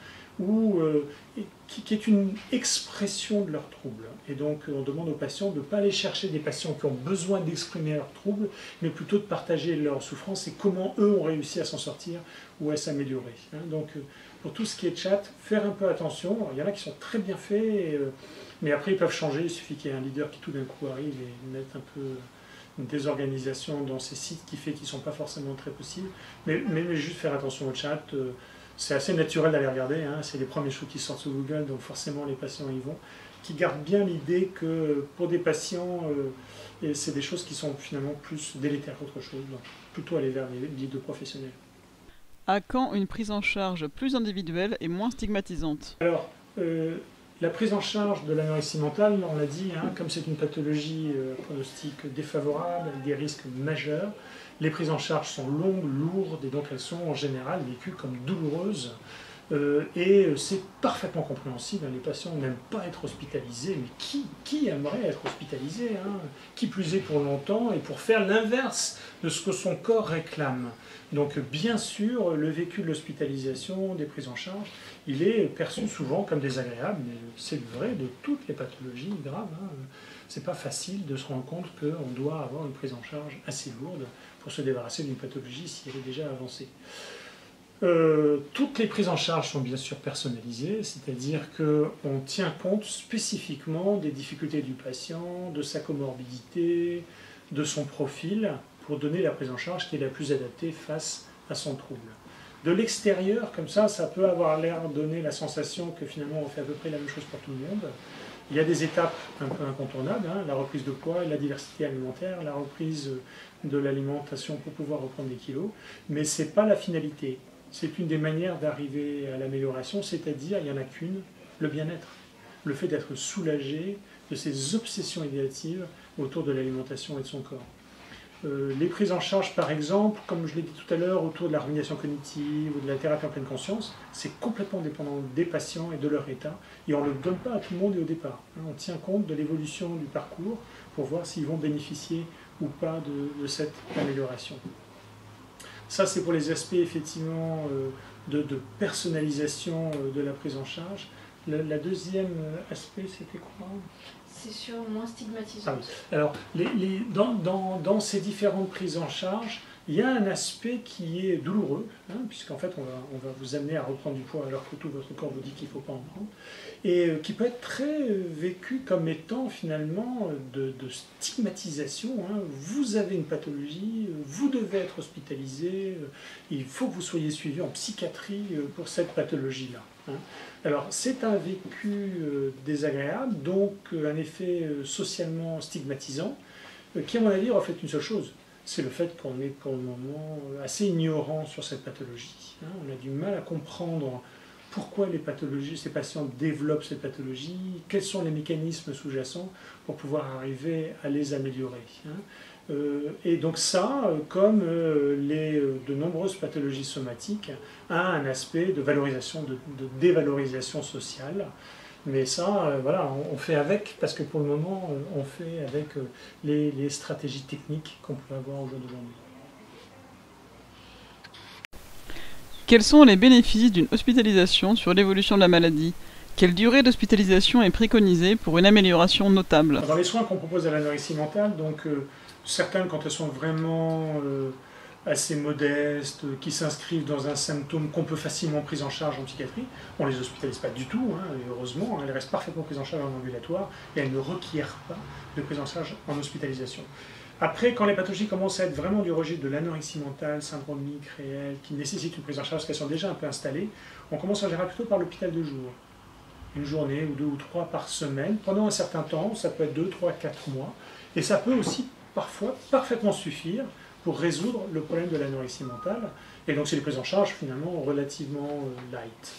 qui est une expression de leurs troubles. Et donc on demande aux patients de ne pas aller chercher des patients qui ont besoin d'exprimer leurs troubles, mais plutôt de partager leurs souffrances et comment eux ont réussi à s'en sortir ou à s'améliorer. Donc pour tout ce qui est chat, faire un peu attention. Alors, il y en a qui sont très bien faits, mais après ils peuvent changer. Il suffit qu'il y ait un leader qui tout d'un coup arrive et mette un peu une désorganisation dans ces sites qui fait qu'ils ne sont pas forcément très possibles. Mais juste faire attention au chat. C'est assez naturel d'aller regarder, hein. C'est les premiers choses qui sortent sur Google, donc forcément les patients y vont, qui gardent bien l'idée que pour des patients, c'est des choses qui sont finalement plus délétères qu'autre chose, donc plutôt aller vers les guides de professionnels. À quand une prise en charge plus individuelle et moins stigmatisante? Alors, la prise en charge de l'anorexie mentale, on l'a dit, hein, comme c'est une pathologie pronostic défavorable, avec des risques majeurs, les prises en charge sont longues, lourdes, et donc elles sont en général vécues comme douloureuses. Et c'est parfaitement compréhensible, les patients n'aiment pas être hospitalisés, mais qui aimerait être hospitalisé, hein? Qui plus est pour longtemps, et pour faire l'inverse de ce que son corps réclame. Donc bien sûr, le vécu de l'hospitalisation, des prises en charge, il est perçu souvent comme désagréable, mais c'est vrai de toutes les pathologies graves. Hein. C'est pas facile de se rendre compte qu'on doit avoir une prise en charge assez lourde pour se débarrasser d'une pathologie si elle est déjà avancée. Toutes les prises en charge sont bien sûr personnalisées, c'est-à-dire qu'on tient compte spécifiquement des difficultés du patient, de sa comorbidité, de son profil, pour donner la prise en charge qui est la plus adaptée face à son trouble. De l'extérieur, comme ça peut avoir l'air de donner la sensation que finalement on fait à peu près la même chose pour tout le monde. Il y a des étapes un peu incontournables, hein, la reprise de poids, la diversité alimentaire, la reprise de l'alimentation pour pouvoir reprendre des kilos, mais ce n'est pas la finalité. C'est une des manières d'arriver à l'amélioration, c'est-à-dire, il n'y en a qu'une, le bien-être. Le fait d'être soulagé de ces obsessions idéatives autour de l'alimentation et de son corps. Les prises en charge, par exemple, comme je l'ai dit tout à l'heure, autour de la rumination cognitive ou de la thérapie en pleine conscience, c'est complètement dépendant des patients et de leur état, et on ne le donne pas à tout le monde et au départ. On tient compte de l'évolution du parcours pour voir s'ils vont bénéficier ou pas de cette amélioration. Ça, c'est pour les aspects, effectivement, de personnalisation de la prise en charge. La deuxième aspect, c'était quoi? C'est sûr, moins stigmatisant. Ah oui. Alors, dans ces différentes prises en charge, il y a un aspect qui est douloureux, hein, puisqu'en fait, on va vous amener à reprendre du poids alors que tout votre corps vous dit qu'il ne faut pas en prendre, et qui peut être très vécu comme étant finalement de stigmatisation. Hein. Vous avez une pathologie, vous devez être hospitalisé, il faut que vous soyez suivi en psychiatrie pour cette pathologie-là. Hein. Alors, c'est un vécu désagréable, donc un effet socialement stigmatisant, qui, à mon avis, reflète une seule chose. C'est le fait qu'on est pour le moment assez ignorant sur cette pathologie. Hein. On a du mal à comprendre pourquoi ces patients développent cette pathologie, quels sont les mécanismes sous-jacents pour pouvoir arriver à les améliorer. Hein. Et donc ça, comme de nombreuses pathologies somatiques, a un aspect de valorisation, de dévalorisation sociale. Mais ça, voilà, on fait avec, parce que pour le moment, on fait avec les stratégies techniques qu'on peut avoir au jour d'aujourd'hui. Quels sont les bénéfices d'une hospitalisation sur l'évolution de la maladie? Quelle durée d'hospitalisation est préconisée pour une amélioration notable? Dans les soins qu'on propose à l'anorexie mentale, donc certaines, quand elles sont vraiment assez modestes, qui s'inscrivent dans un symptôme qu'on peut facilement prendre en charge en psychiatrie, on ne les hospitalise pas du tout, hein, et heureusement, elles restent parfaitement prises en charge en ambulatoire et elles ne requièrent pas de prise en charge en hospitalisation. Après, quand les pathologies commencent à être vraiment du registre de l'anorexie mentale, syndromique, réelle, qui nécessitent une prise en charge, parce qu'elles sont déjà un peu installées, on commence en général plutôt par l'hôpital de jour. une journée ou 2 ou 3 par semaine, pendant un certain temps, ça peut être 2, 3, 4 mois, et ça peut aussi parfois parfaitement suffire pour résoudre le problème de l'anorexie mentale. Et donc c'est des prises en charge finalement relativement light.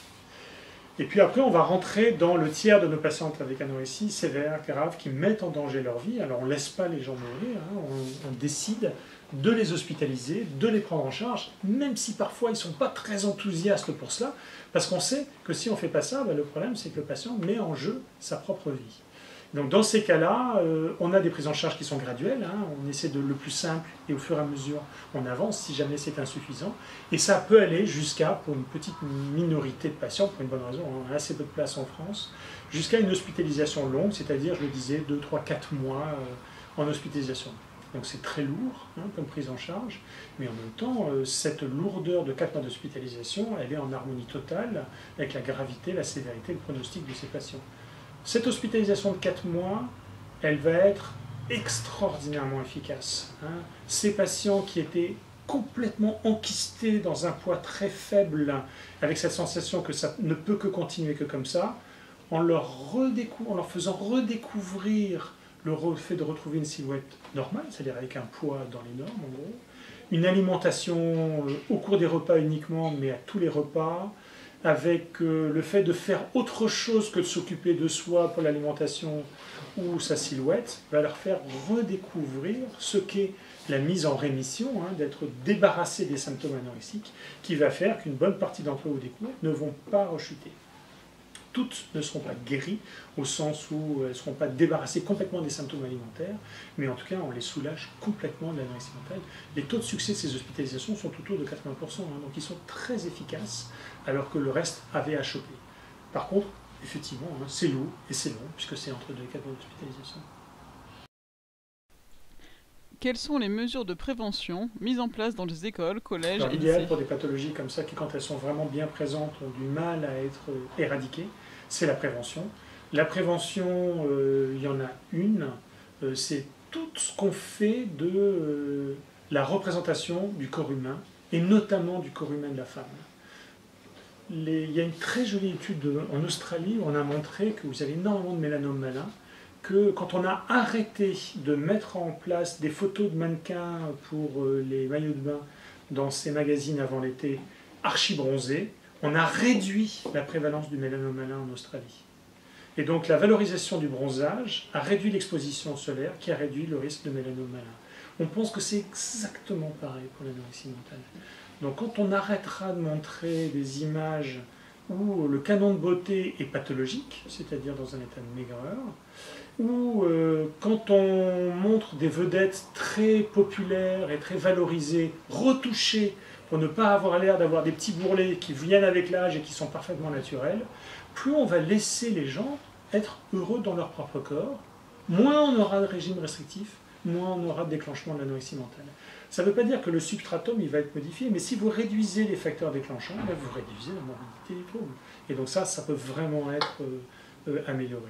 Et puis après, on va rentrer dans le tiers de nos patientes avec anorexie sévère, grave, qui mettent en danger leur vie. Alors on ne laisse pas les gens mourir, hein, on décide de les hospitaliser, de les prendre en charge, même si parfois ils ne sont pas très enthousiastes pour cela, parce qu'on sait que si on ne fait pas ça, le problème c'est que le patient met en jeu sa propre vie. Donc dans ces cas-là, on a des prises en charge qui sont graduelles, hein, on essaie de le plus simple et au fur et à mesure on avance si jamais c'est insuffisant. Et ça peut aller jusqu'à, pour une petite minorité de patients, pour une bonne raison, on a assez peu de place en France, jusqu'à une hospitalisation longue, c'est-à-dire, je le disais, 2, 3, 4 mois en hospitalisation. Donc c'est très lourd hein, comme prise en charge, mais en même temps, cette lourdeur de 4 mois d'hospitalisation, elle est en harmonie totale avec la gravité, la sévérité, le pronostic de ces patients. Cette hospitalisation de 4 mois, elle va être extraordinairement efficace. Hein. Ces patients qui étaient complètement enquistés dans un poids très faible, avec cette sensation que ça ne peut que continuer que comme ça, en leur faisant redécouvrir le fait de retrouver une silhouette normale, c'est-à-dire avec un poids dans les normes en gros, une alimentation au cours des repas uniquement, mais à tous les repas, avec le fait de faire autre chose que de s'occuper de soi pour l'alimentation ou sa silhouette, va leur faire redécouvrir ce qu'est la mise en rémission, hein, d'être débarrassé des symptômes anorexiques, qui va faire qu'une bonne partie d'entre eux au décours ne vont pas rechuter. Toutes ne seront pas guéries, au sens où elles ne seront pas débarrassées complètement des symptômes alimentaires, mais en tout cas, on les soulage complètement de l'anorexie mentale. Les taux de succès de ces hospitalisations sont autour de 80%, hein, donc ils sont très efficaces, alors que le reste avait à choper. Par contre, effectivement, hein, c'est lourd et c'est long, puisque c'est entre 2 et 4 mois d'hospitalisation. Quelles sont les mesures de prévention mises en place dans les écoles, collèges et lycées? L'idéal pour des pathologies comme ça, qui quand elles sont vraiment bien présentes, ont du mal à être éradiquées, c'est la prévention. La prévention, il y en a une, c'est tout ce qu'on fait de la représentation du corps humain, et notamment du corps humain de la femme. Il y a une très jolie étude en Australie où on a montré que vous avez énormément de mélanomes malins, que quand on a arrêté de mettre en place des photos de mannequins pour les maillots de bain dans ces magazines avant l'été archi-bronzés, on a réduit la prévalence du mélanome malin en Australie. Et donc la valorisation du bronzage a réduit l'exposition solaire qui a réduit le risque de mélanome malin. On pense que c'est exactement pareil pour l'anorexie mentale. Donc quand on arrêtera de montrer des images où le canon de beauté est pathologique, c'est-à-dire dans un état de maigreur, ou quand on montre des vedettes très populaires et très valorisées, retouchées pour ne pas avoir l'air d'avoir des petits bourrelets qui viennent avec l'âge et qui sont parfaitement naturels, plus on va laisser les gens être heureux dans leur propre corps, moins on aura de régime restrictif, moins on aura de déclenchement de l'anorexie mentale. Ça ne veut pas dire que le substratum il va être modifié, mais si vous réduisez les facteurs déclenchants, vous réduisez la morbidité des troubles. Et donc ça peut vraiment être amélioré.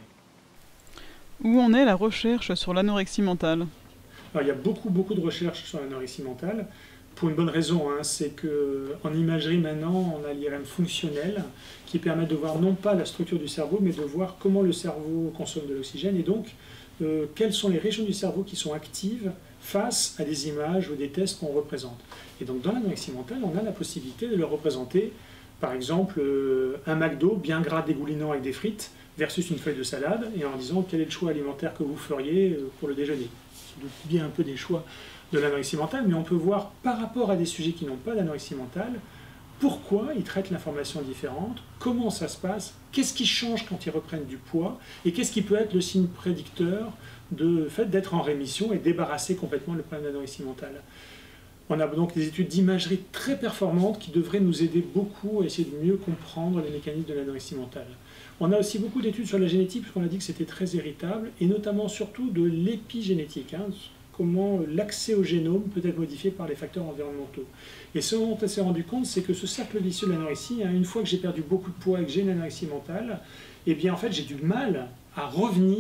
Où en est la recherche sur l'anorexie mentale? Alors, il y a beaucoup de recherches sur l'anorexie mentale, pour une bonne raison, hein, c'est qu'en imagerie maintenant, on a l'IRM fonctionnel qui permet de voir non pas la structure du cerveau, mais de voir comment le cerveau consomme de l'oxygène, et donc quelles sont les régions du cerveau qui sont actives face à des images ou des tests qu'on représente. Et donc dans l'anorexie mentale, on a la possibilité de le représenter, par exemple, un McDo bien gras dégoulinant avec des frites, versus une feuille de salade, et en disant quel est le choix alimentaire que vous feriez pour le déjeuner. C'est bien un peu des choix de l'anorexie mentale, mais on peut voir par rapport à des sujets qui n'ont pas d'anorexie mentale, pourquoi ils traitent l'information différente, comment ça se passe, qu'est-ce qui change quand ils reprennent du poids, et qu'est-ce qui peut être le signe prédicteur de fait d'être en rémission et débarrasser complètement le problème d'anorexie mentale. On a donc des études d'imagerie très performantes qui devraient nous aider beaucoup à essayer de mieux comprendre les mécanismes de l'anorexie mentale. On a aussi beaucoup d'études sur la génétique, puisqu'on a dit que c'était très héritable, et notamment surtout de l'épigénétique, hein, comment l'accès au génome peut être modifié par les facteurs environnementaux. Et ce dont on s'est rendu compte, c'est que ce cercle vicieux de l'anorexie, hein, une fois que j'ai perdu beaucoup de poids et que j'ai une anorexie mentale, eh bien en fait j'ai du mal à revenir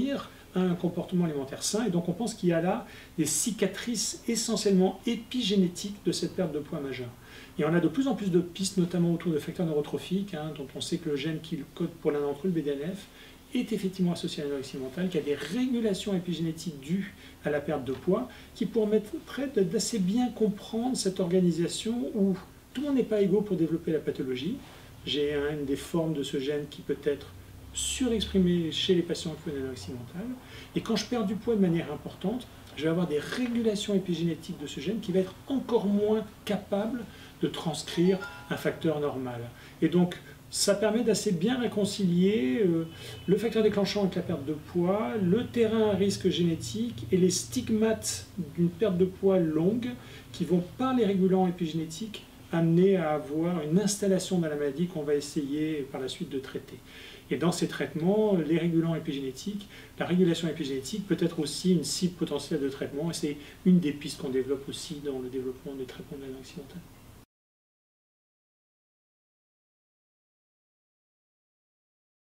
à un comportement alimentaire sain. Et donc on pense qu'il y a là des cicatrices essentiellement épigénétiques de cette perte de poids majeure. Et on a de plus en plus de pistes, notamment autour de facteurs neurotrophiques, dont on sait que le gène qui code pour l'un d'entre eux, le BDNF, est effectivement associé à l'anorexie mentale, qu'il y a des régulations épigénétiques dues à la perte de poids, qui permettraient d'assez bien comprendre cette organisation où tout le monde n'est pas égaux pour développer la pathologie. J'ai une des formes de ce gène qui peut être surexprimée chez les patients qui ont une anorexie mentale. Et quand je perds du poids de manière importante, je vais avoir des régulations épigénétiques de ce gène qui va être encore moins capable de transcrire un facteur normal. Et donc, ça permet d'assez bien réconcilier le facteur déclenchant avec la perte de poids, le terrain à risque génétique et les stigmates d'une perte de poids longue qui vont, par les régulants épigénétiques, amener à avoir une installation dans la maladie qu'on va essayer par la suite de traiter. Et dans ces traitements, les régulants épigénétiques, la régulation épigénétique peut être aussi une cible potentielle de traitement, et c'est une des pistes qu'on développe aussi dans le développement des traitements de l'anorexie mentale.